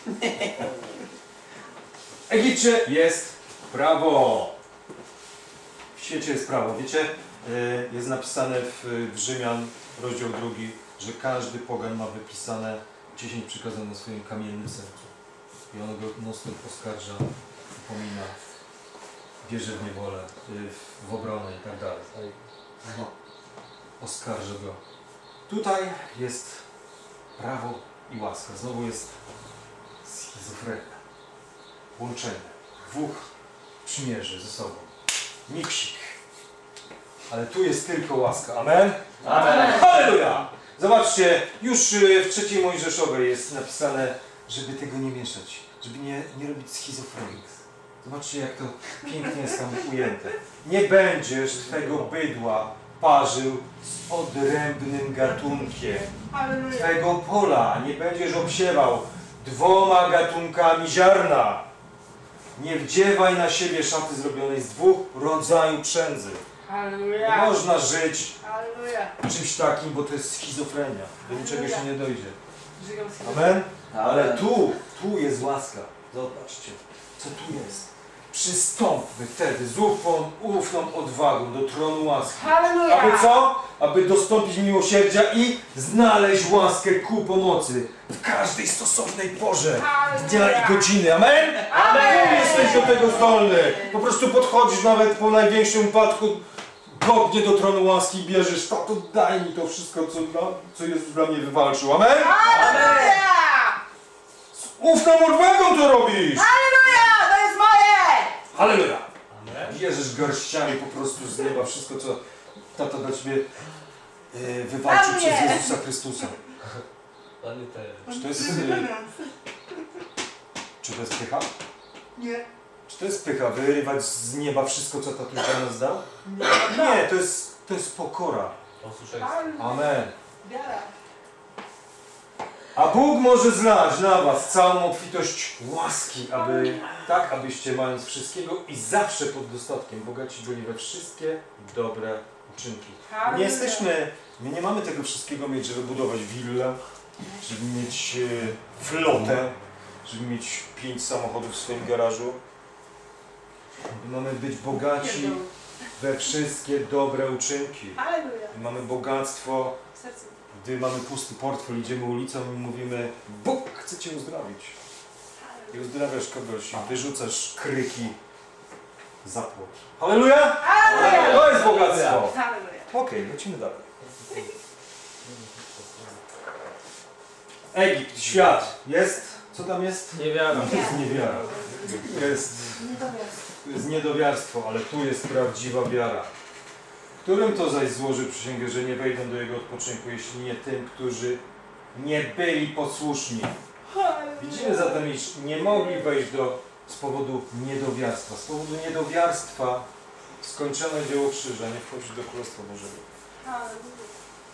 W Egipcie jest prawo. W świecie jest prawo. Wiecie, jest napisane w Rzymian, rozdział 2, że każdy pogan ma wypisane 10 przykazań na swoim kamiennym sercu. I on go non-stop oskarża, upomina, bierze w niewolę, w obronę i tak dalej. Oskarża go. Tutaj jest prawo i łaska. Znowu jest schizofrenia. Łączenie. 2 przymierzy ze sobą. Miksik. Ale tu jest tylko łaska. Amen? Amen. Halleluja! Zobaczcie, już w 3 Mojżeszowej jest napisane, żeby tego nie mieszać. Żeby nie robić schizofrenii. Zobaczcie, jak to pięknie jest tam ujęte. Nie będziesz Twego bydła parzył z odrębnym gatunkiem. Twego pola nie będziesz obsiewał 2 gatunkami ziarna. Nie wdziewaj na siebie szaty zrobionej z 2 rodzajów przędzy. Nie można żyć czymś takim, bo to jest schizofrenia. Do niczego się nie dojdzie. Amen? Ale tu jest łaska. Zobaczcie, co tu jest. przystąpmy wtedy z ufną odwagą do tronu łaski. Halleluja! Aby co? Aby dostąpić miłosierdzia i znaleźć łaskę ku pomocy w każdej stosownej porze dnia i godziny. Amen? Amen! Ty jesteś do tego zdolny. Po prostu podchodzisz nawet po największym upadku godnie do tronu łaski i bierzesz, tato, daj mi to wszystko, co Jezus dla mnie wywalczył. Amen? Halleluja! Z ufną odwagą to robisz. Halleluja! To jest moje! Halleluja! Bierzesz garściami po prostu z nieba wszystko, co tata dla ciebie wywalczył Amen. przez Jezusa Chrystusa. Panie też. Czy to jest, czy to jest pycha? Nie. Czy to jest pycha, wyrywać z nieba wszystko, co tatuś dla nas dał? Nie, to jest pokora. Posłuszeństwo. Amen. Wiara. A Bóg może zlać na was całą obfitość łaski, abyście mając wszystkiego i zawsze pod dostatkiem bogaci byli we wszystkie dobre uczynki. My nie mamy tego wszystkiego mieć, żeby budować willę, żeby mieć flotę, żeby mieć 5 samochodów w swoim garażu. My mamy być bogaci we wszystkie dobre uczynki. Halleluja. My mamy bogactwo. W sercu. Gdy mamy pusty portfel, idziemy ulicą i mówimy: Bóg chce Cię uzdrowić. I uzdrawiasz kogoś i wyrzucasz kryki za płot. Halleluja! Halleluja! To jest bogactwo! Halleluja. Okej, lecimy dalej. Egipt, świat. Jest? Co tam jest? Niewiara. To jest niewiara. To jest niedowiarstwo, ale tu jest prawdziwa wiara. Którym to zaś złoży przysięgę, że nie wejdą do jego odpoczynku, jeśli nie tym, którzy nie byli posłuszni. Widzimy zatem, iż nie mogli wejść z powodu niedowiarstwa. Z powodu niedowiarstwa skończone dzieło krzyża nie wchodzi do Królestwa Bożego. Halleluja.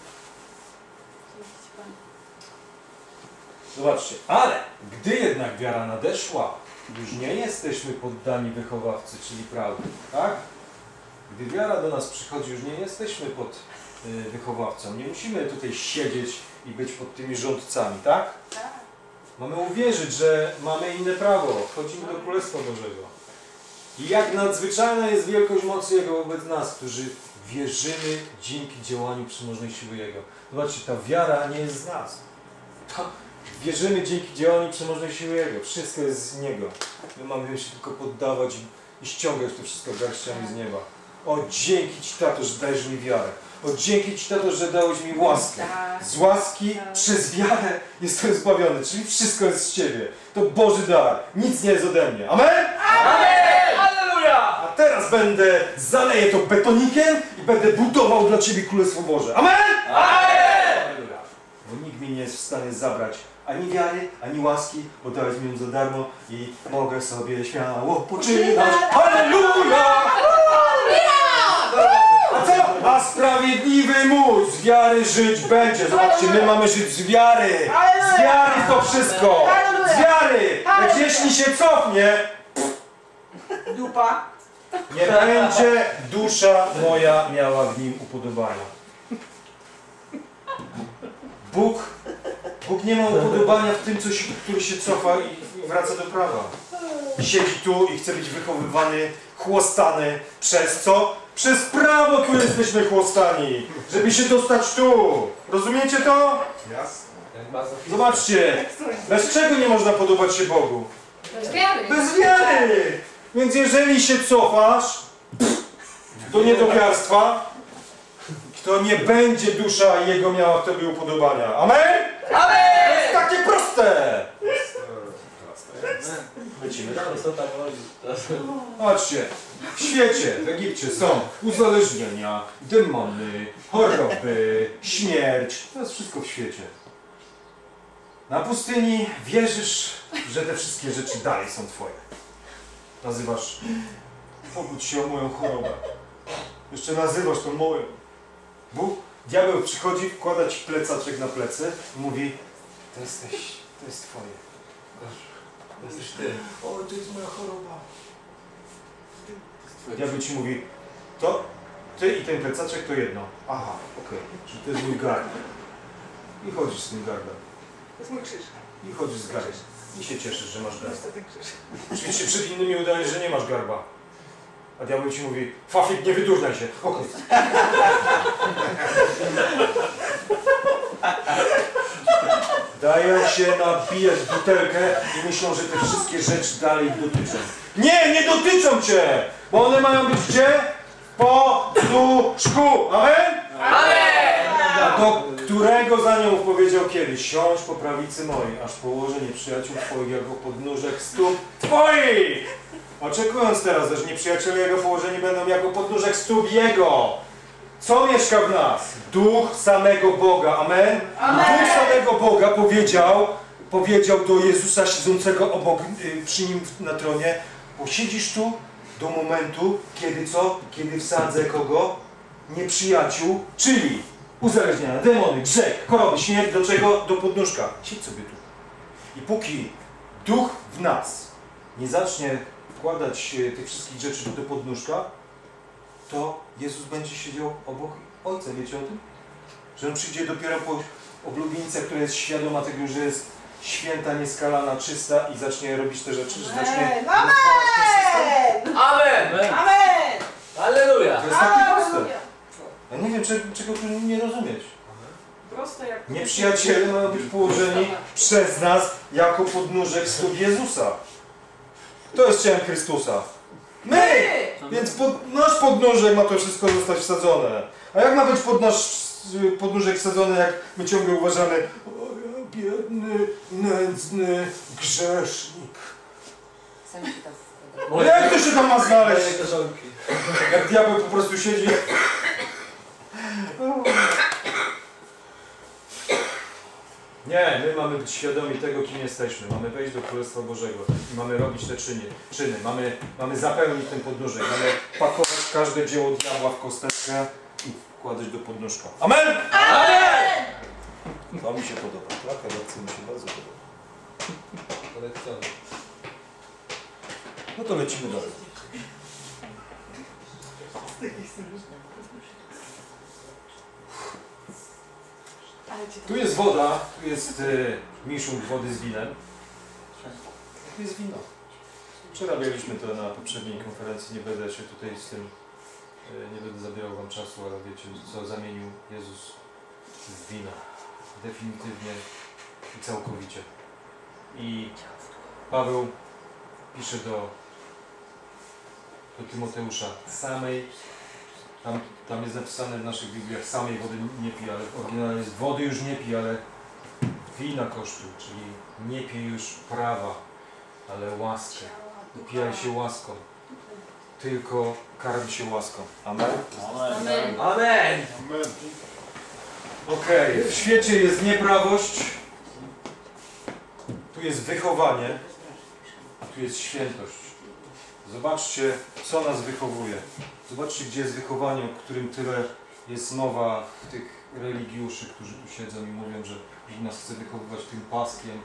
Zobaczcie, ale gdy jednak wiara nadeszła, już nie jesteśmy poddani wychowawcy, czyli prawdy, tak? Gdy wiara do nas przychodzi, już nie jesteśmy pod wychowawcą. Nie musimy tutaj siedzieć i być pod tymi rządcami, tak? Tak. Mamy uwierzyć, że mamy inne prawo. Wchodzimy do Królestwa Bożego. I jak nadzwyczajna jest wielkość mocy Jego wobec nas, którzy wierzymy dzięki działaniu przymożnej siły Jego. Zobaczcie, ta wiara nie jest z nas. Wierzymy dzięki działaniu przemożnej siły Jego. Wszystko jest z Niego. My mamy się tylko poddawać i ściągać to wszystko garściami z nieba. O, dzięki Ci, Tato, że dajesz mi wiarę. O, dzięki Ci, Tato, że dałeś mi łaskę. Z łaski przez wiarę jestem zbawiony. Czyli wszystko jest z Ciebie. To Boży dar. Nic nie jest ode mnie. Amen? Amen! Halleluja! A teraz zaleję to betonikiem i będę budował dla Ciebie Królestwo Boże. Amen? Amen! Bo nikt mi nie jest w stanie zabrać ani wiary, ani łaski, bo dałeś mi ją za darmo i mogę sobie śmiało poczynać. Halleluja! A co? A sprawiedliwy mój z wiary żyć będzie. Zobaczcie, my mamy żyć z wiary. Z wiary to wszystko. Z wiary. Lecz jeśli się cofnie, Dupa. nie będzie dusza moja miała w nim upodobania. Bóg nie ma upodobania w tym, który się cofa i wraca do prawa. Siedzi tu i chce być wychowywany, chłostany. Przez co? Przez prawo tu jesteśmy chłostani, żeby się dostać tu. Rozumiecie to? Jasne. Jak bardzo Zobaczcie, bez czego nie można podobać się Bogu? Bez wiary. Bez wiary! Więc jeżeli się cofasz do niedowiarstwa, to nie będzie dusza Jego miała w Tobie upodobania. Amen? Amen! To jest takie proste! Lecimy dalej. Co tam chodzi? Patrzcie, w świecie, w Egipcie są uzależnienia, demony, choroby, śmierć. To jest wszystko w świecie. Na pustyni wierzysz, że te wszystkie rzeczy dalej są Twoje. Nazywasz, pobudź się o moją chorobę. Jeszcze nazywasz to moją. Diabeł przychodzi, wkłada Ci plecaczek na plecy i mówi: to jest Twoje. To jesteś ty. O, to jest moja choroba. Diabeł Ci mówi: to Ty i ten plecaczek to jedno. Aha, okej, że to jest mój gardek. I chodzisz z tym gardem. To jest mój krzyż. I chodzisz z garbem. I się cieszysz, że masz garba. Oczywiście przed innymi udajesz, że nie masz garba. A diabeł ci mówi, Fafik, nie wydurnaj się. Okej. Dają się nabijać w butelkę i myślą, że te wszystkie rzeczy dalej ich dotyczą. Nie, nie dotyczą cię! Bo one mają być gdzie? W poduszku. Amen? A do którego za nią powiedział kiedyś? Siądź po prawicy mojej, aż położę nieprzyjaciół twoich jako podnóżek stóp twoich! Oczekując teraz, że nieprzyjaciele jego położeni będą jako podnóżek stóp jego. Co mieszka w nas? Duch samego Boga. Amen? Amen. Duch samego Boga powiedział do Jezusa siedzącego obok, przy nim na tronie, posiedzisz tu do momentu, kiedy co? Kiedy wsadzę kogo? Nieprzyjaciół, czyli uzależnienia, demony, grzech, choroby, śmierć, do czego? Do podnóżka. Siedź sobie tu. I póki Duch w nas nie zacznie wkładać tych wszystkich rzeczy do podnóżka, to Jezus będzie siedział obok Ojca. Wiecie o tym? Że On przyjdzie dopiero po oblubienicę, która jest świadoma tego, że jest święta, nieskalana, czysta i zacznie robić te rzeczy, że zacznie... Amen! Amen! Amen! Alleluja! To jest takie proste. Alleluja. Ja nie wiem, czego tu nie rozumieć. Proste jak... Nieprzyjaciele mają być położeni przez nas jako podnóżek stóp Jezusa. To jest ciałem Chrystusa. My! Więc nasz podnóżek ma to wszystko zostać wsadzone. A jak ma być podnóżek wsadzony, jak my ciągle uważamy, o ja biedny, nędzny grzesznik. No jak to się tam ma znaleźć? Jak diabeł po prostu siedzi. Nie, my mamy być świadomi tego, kim jesteśmy. Mamy wejść do Królestwa Bożego i mamy robić te czyny. Mamy zapełnić ten podnóżek. Mamy pakować każde dzieło diabła w kosteczkę i wkładać do podnóżka. Amen! Amen! To mi się podoba. Taka lekcja mi się bardzo podoba. No to lecimy dalej. Tu jest woda, tu jest miszunk wody z winem. Tu jest wino. Przerabialiśmy to na poprzedniej konferencji, nie będę się tutaj z tym, nie będę zabierał wam czasu, ale wiecie, co zamienił Jezus w wino. Definitywnie i całkowicie. I Paweł pisze do Tymoteusza, tam jest napisane w naszych Bibliach, samej wody nie pij, ale w oryginale jest wody już nie pij, ale wina kosztuj, czyli nie pij już prawa, ale łaskę. Upijaj się łaską, tylko karm się łaską. Amen? Amen. Amen! Okej, w świecie jest nieprawość, tu jest wychowanie, a tu jest świętość. Zobaczcie, co nas wychowuje. Zobaczcie, gdzie jest wychowanie, o którym tyle jest mowa w tych religiuszy, którzy tu siedzą i mówią, że nas chce wychowywać tym paskiem.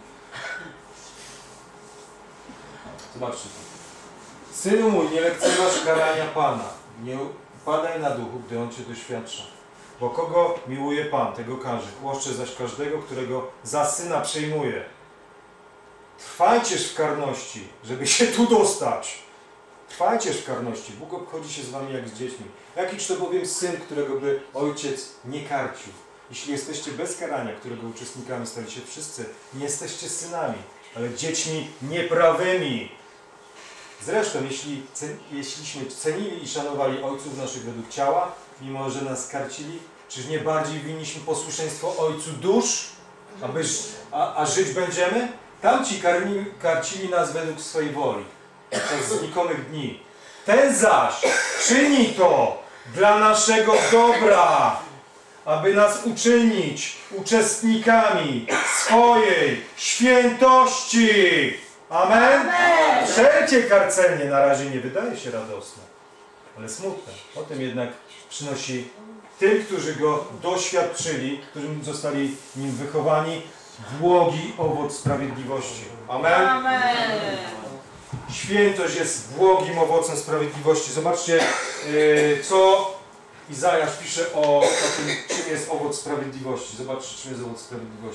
Zobaczcie to. Synu mój, nie lekceważ karania Pana. Nie upadaj na duchu, gdy On Cię doświadcza. Bo kogo miłuje Pan, tego karze. Chłoszcze zaś każdego, którego za syna przyjmuje. Trwajcież w karności, żeby się tu dostać. Trwajcież w karności. Bóg obchodzi się z wami jak z dziećmi. Jakiż to bowiem syn, którego by ojciec nie karcił. Jeśli jesteście bez karania, którego uczestnikami stali się wszyscy, nie jesteście synami, ale dziećmi nieprawymi. Zresztą, jeśliśmy cenili i szanowali ojców naszych według ciała, mimo że nas karcili, czyż nie bardziej winniśmy posłuszeństwo Ojcu dusz, a żyć będziemy? Tamci karcili nas według swojej woli, podczas znikomych dni. Ten zaś czyni to dla naszego dobra, aby nas uczynić uczestnikami swojej świętości. Amen? Amen. Wszelkie karcenie na razie nie wydaje się radosne, ale smutne. Potem jednak przynosi tym, którzy go doświadczyli, którzy zostali nim wychowani, błogi owoc sprawiedliwości. Amen? Amen. Świętość jest błogim owocem sprawiedliwości. Zobaczcie, co Izajasz pisze o tym, czym jest owoc sprawiedliwości. Zobaczcie, czym jest owoc sprawiedliwości.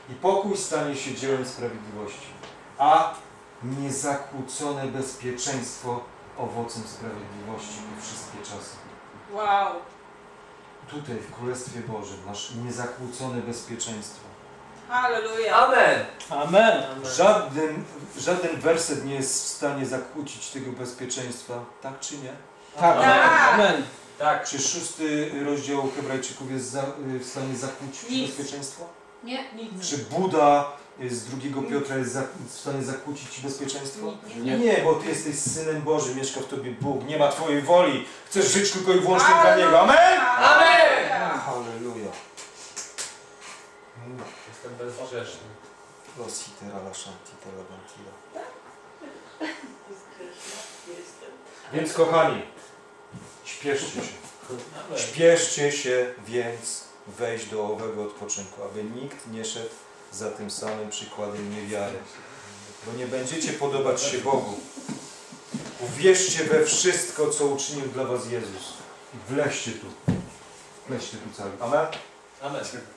I pokój stanie się dziełem sprawiedliwości, a niezakłócone bezpieczeństwo owocem sprawiedliwości po wszystkie czasy. Wow. Tutaj w Królestwie Bożym masz niezakłócone bezpieczeństwo. Halleluja. Amen. Amen. Żaden werset nie jest w stanie zakłócić tego bezpieczeństwa, tak czy nie? Tak. Tak. Amen. Tak. Czy 6 rozdział Hebrajczyków jest w stanie zakłócić Nic. bezpieczeństwo? Nie, nic. Czy Buda z 2 Piotra jest w stanie zakłócić bezpieczeństwo? Nie. Nie, bo Ty jesteś Synem Bożym, mieszka w Tobie Bóg, nie ma Twojej woli, chcesz żyć tylko i wyłącznie dla Niego. Amen! Amen! Halleluja. Jestem bezgrzeszny. Los hitera la shantitera bantira. Więc kochani, śpieszcie się. Śpieszcie się więc wejść do owego odpoczynku, aby nikt nie szedł za tym samym przykładem niewiary. Bo nie będziecie podobać się Bogu. Uwierzcie we wszystko, co uczynił dla was Jezus. I wleźcie tu. Wleźcie tu cały. Amen? Amen.